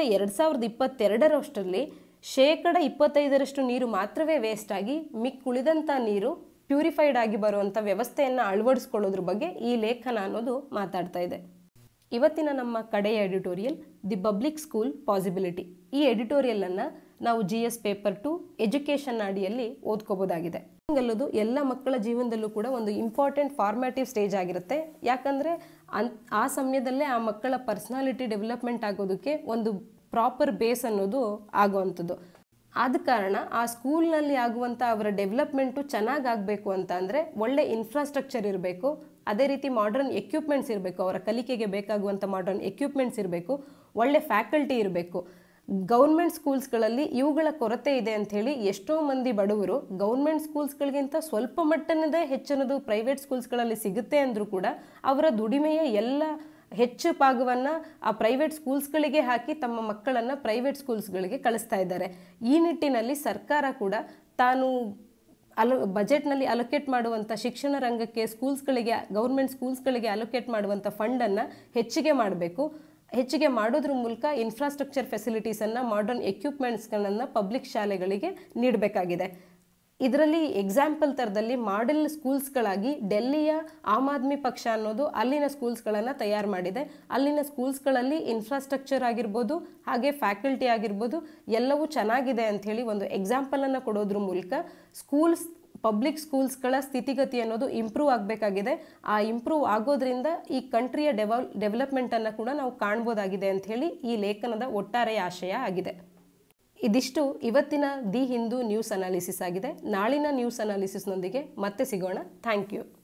2022 25% ನೀರು ಮಾತ್ರವೇ ವೇಸ್ಟ್ ಆಗಿ ಉಳಿದಂಥ ನೀರು ಪ್ಯೂರಿಫೈಡ್ ಆಗಿ ಬರುವಂಥ ವ್ಯವಸ್ಥೆಯನ್ನು ಅಳವಡಿಸ್ಕೊಳ್ಳೋದ್ರ ಬಗ್ಗೆ ಈ ಲೇಖನ ಅನ್ನೋದು ಮಾತಾಡ್ತಾ ಇದೆ. ಇವತ್ತಿನ ನಮ್ಮ ಕಡೆಯ editorial the public school possibility. ಈ ಎಡಿಟೋರಿಯಲನ್ನು ನಾವು GS ಪೇಪರ್ 2 ಎಜುಕೇಷನ್ ಅಡಿಯಲ್ಲಿ ಓದ್ಕೋಬೋದಾಗಿದೆ. ಅನ್ನೋದು ಎಲ್ಲ ಮಕ್ಕಳ ಜೀವನದಲ್ಲೂ ಕೂಡ ಒಂದು ಇಂಪಾರ್ಟೆಂಟ್ ಫಾರ್ಮ್ಯಾಟಿವ್ ಸ್ಟೇಜ್ ಆಗಿರುತ್ತೆ. ಯಾಕಂದರೆ ಆ ಸಮಯದಲ್ಲೇ ಆ ಮಕ್ಕಳ ಪರ್ಸನಾಲಿಟಿ ಡೆವಲಪ್ಮೆಂಟ್ ಆಗೋದಕ್ಕೆ ಒಂದು ಪ್ರಾಪರ್ ಬೇಸ್ ಅನ್ನೋದು ಆಗುವಂಥದ್ದು. ಆದ ಕಾರಣ ಆ ಸ್ಕೂಲ್ನಲ್ಲಿ ಆಗುವಂಥ ಅವರ ಡೆವಲಪ್ಮೆಂಟು ಚೆನ್ನಾಗಿ ಆಗಬೇಕು ಅಂತ ಅಂದರೆ ಒಳ್ಳೆ ಇನ್ಫ್ರಾಸ್ಟ್ರಕ್ಚರ್ ಇರಬೇಕು, ಅದೇ ರೀತಿ ಮಾಡರ್ನ್ ಎಕ್ವಿಪ್ಮೆಂಟ್ಸ್ ಇರಬೇಕು, ಅವರ ಕಲಿಕೆಗೆ ಬೇಕಾಗುವಂಥ ಮಾಡರ್ನ್ ಎಕ್ವಿಪ್ಮೆಂಟ್ಸ್ ಇರಬೇಕು, ಒಳ್ಳೆ ಫ್ಯಾಕಲ್ಟಿ ಇರಬೇಕು. ಗೌರ್ಮೆಂಟ್ ಸ್ಕೂಲ್ಸ್ಗಳಲ್ಲಿ ಇವುಗಳ ಕೊರತೆ ಇದೆ ಅಂಥೇಳಿ ಎಷ್ಟೋ ಮಂದಿ ಬಡವರು ಗೌರ್ಮೆಂಟ್ ಸ್ಕೂಲ್ಸ್ಗಳಿಗಿಂತ ಸ್ವಲ್ಪ ಮಟ್ಟನದೇ ಹೆಚ್ಚಿನದು ಪ್ರೈವೇಟ್ ಸ್ಕೂಲ್ಸ್ಗಳಲ್ಲಿ ಸಿಗುತ್ತೆ ಅಂದರೂ ಕೂಡ ಅವರ ದುಡಿಮೆಯ ಎಲ್ಲ ಹೆಚ್ಚು ಭಾಗವನ್ನು ಆ ಪ್ರೈವೇಟ್ ಸ್ಕೂಲ್ಸ್ಗಳಿಗೆ ಹಾಕಿ ತಮ್ಮ ಮಕ್ಕಳನ್ನು ಪ್ರೈವೇಟ್ ಸ್ಕೂಲ್ಸ್ಗಳಿಗೆ ಕಳಿಸ್ತಾ ಇದ್ದಾರೆ. ಈ ನಿಟ್ಟಿನಲ್ಲಿ ಸರ್ಕಾರ ಕೂಡ ತಾನು ಬಜೆಟ್ನಲ್ಲಿ ಅಲೋಕೇಟ್ ಮಾಡುವಂಥ ಶಿಕ್ಷಣ ರಂಗಕ್ಕೆ ಗೌರ್ಮೆಂಟ್ ಸ್ಕೂಲ್ಸ್ಗಳಿಗೆ ಅಲೋಕೇಟ್ ಮಾಡುವಂಥ ಫಂಡನ್ನು ಹೆಚ್ಚಿಗೆ ಮಾಡಬೇಕು. ಹೆಚ್ಚಿಗೆ ಮಾಡೋದ್ರ ಮೂಲಕ ಇನ್ಫ್ರಾಸ್ಟ್ರಕ್ಚರ್ ಫೆಸಿಲಿಟೀಸನ್ನು, ಮಾಡರ್ನ್ ಎಕ್ವಿಪ್ಮೆಂಟ್ಸ್ಗಳನ್ನು ಪಬ್ಲಿಕ್ ಶಾಲೆಗಳಿಗೆ ನೀಡಬೇಕಾಗಿದೆ. ಇದರಲ್ಲಿ ಎಕ್ಸಾಂಪಲ್ ಥರದಲ್ಲಿ ಮಾಡೆಲ್ ಸ್ಕೂಲ್ಸ್ಗಳಾಗಿ ಡೆಲ್ಲಿಯ ಆಮ್ ಆದ್ಮಿ ಪಕ್ಷ ಅನ್ನೋದು ಅಲ್ಲಿನ ಸ್ಕೂಲ್ಸ್ಗಳನ್ನು ತಯಾರು ಮಾಡಿದೆ. ಅಲ್ಲಿನ ಸ್ಕೂಲ್ಸ್ಗಳಲ್ಲಿ ಇನ್ಫ್ರಾಸ್ಟ್ರಕ್ಚರ್ ಆಗಿರ್ಬೋದು, ಹಾಗೆ ಫ್ಯಾಕಲ್ಟಿ ಆಗಿರ್ಬೋದು ಎಲ್ಲವೂ ಚೆನ್ನಾಗಿದೆ ಅಂಥೇಳಿ ಒಂದು ಎಕ್ಸಾಂಪಲನ್ನು ಕೊಡೋದ್ರ ಮೂಲಕ ಪಬ್ಲಿಕ್ ಸ್ಕೂಲ್ಸ್ಗಳ ಸ್ಥಿತಿಗತಿ ಅನ್ನೋದು ಇಂಪ್ರೂವ್ ಆಗಬೇಕಾಗಿದೆ. ಆ ಇಂಪ್ರೂವ್ ಆಗೋದ್ರಿಂದ ಈ ಕಂಟ್ರಿಯ ಡೆವಲಪ್ಮೆಂಟನ್ನು ಕೂಡ ನಾವು ಕಾಣ್ಬೋದಾಗಿದೆ ಅಂಥೇಳಿ ಈ ಲೇಖನದ ಒಟ್ಟಾರೆಯ ಆಶಯ ಆಗಿದೆ. ಇದಿಷ್ಟು ಇವತ್ತಿನ ದಿ ಹಿಂದೂ ನ್ಯೂಸ್ ಅನಾಲಿಸಿಸ್ ಆಗಿದೆ. ನಾಳಿನ ನ್ಯೂಸ್ ಅನಾಲಿಸಿಸ್ನೊಂದಿಗೆ ಮತ್ತೆ ಸಿಗೋಣ. Thank you.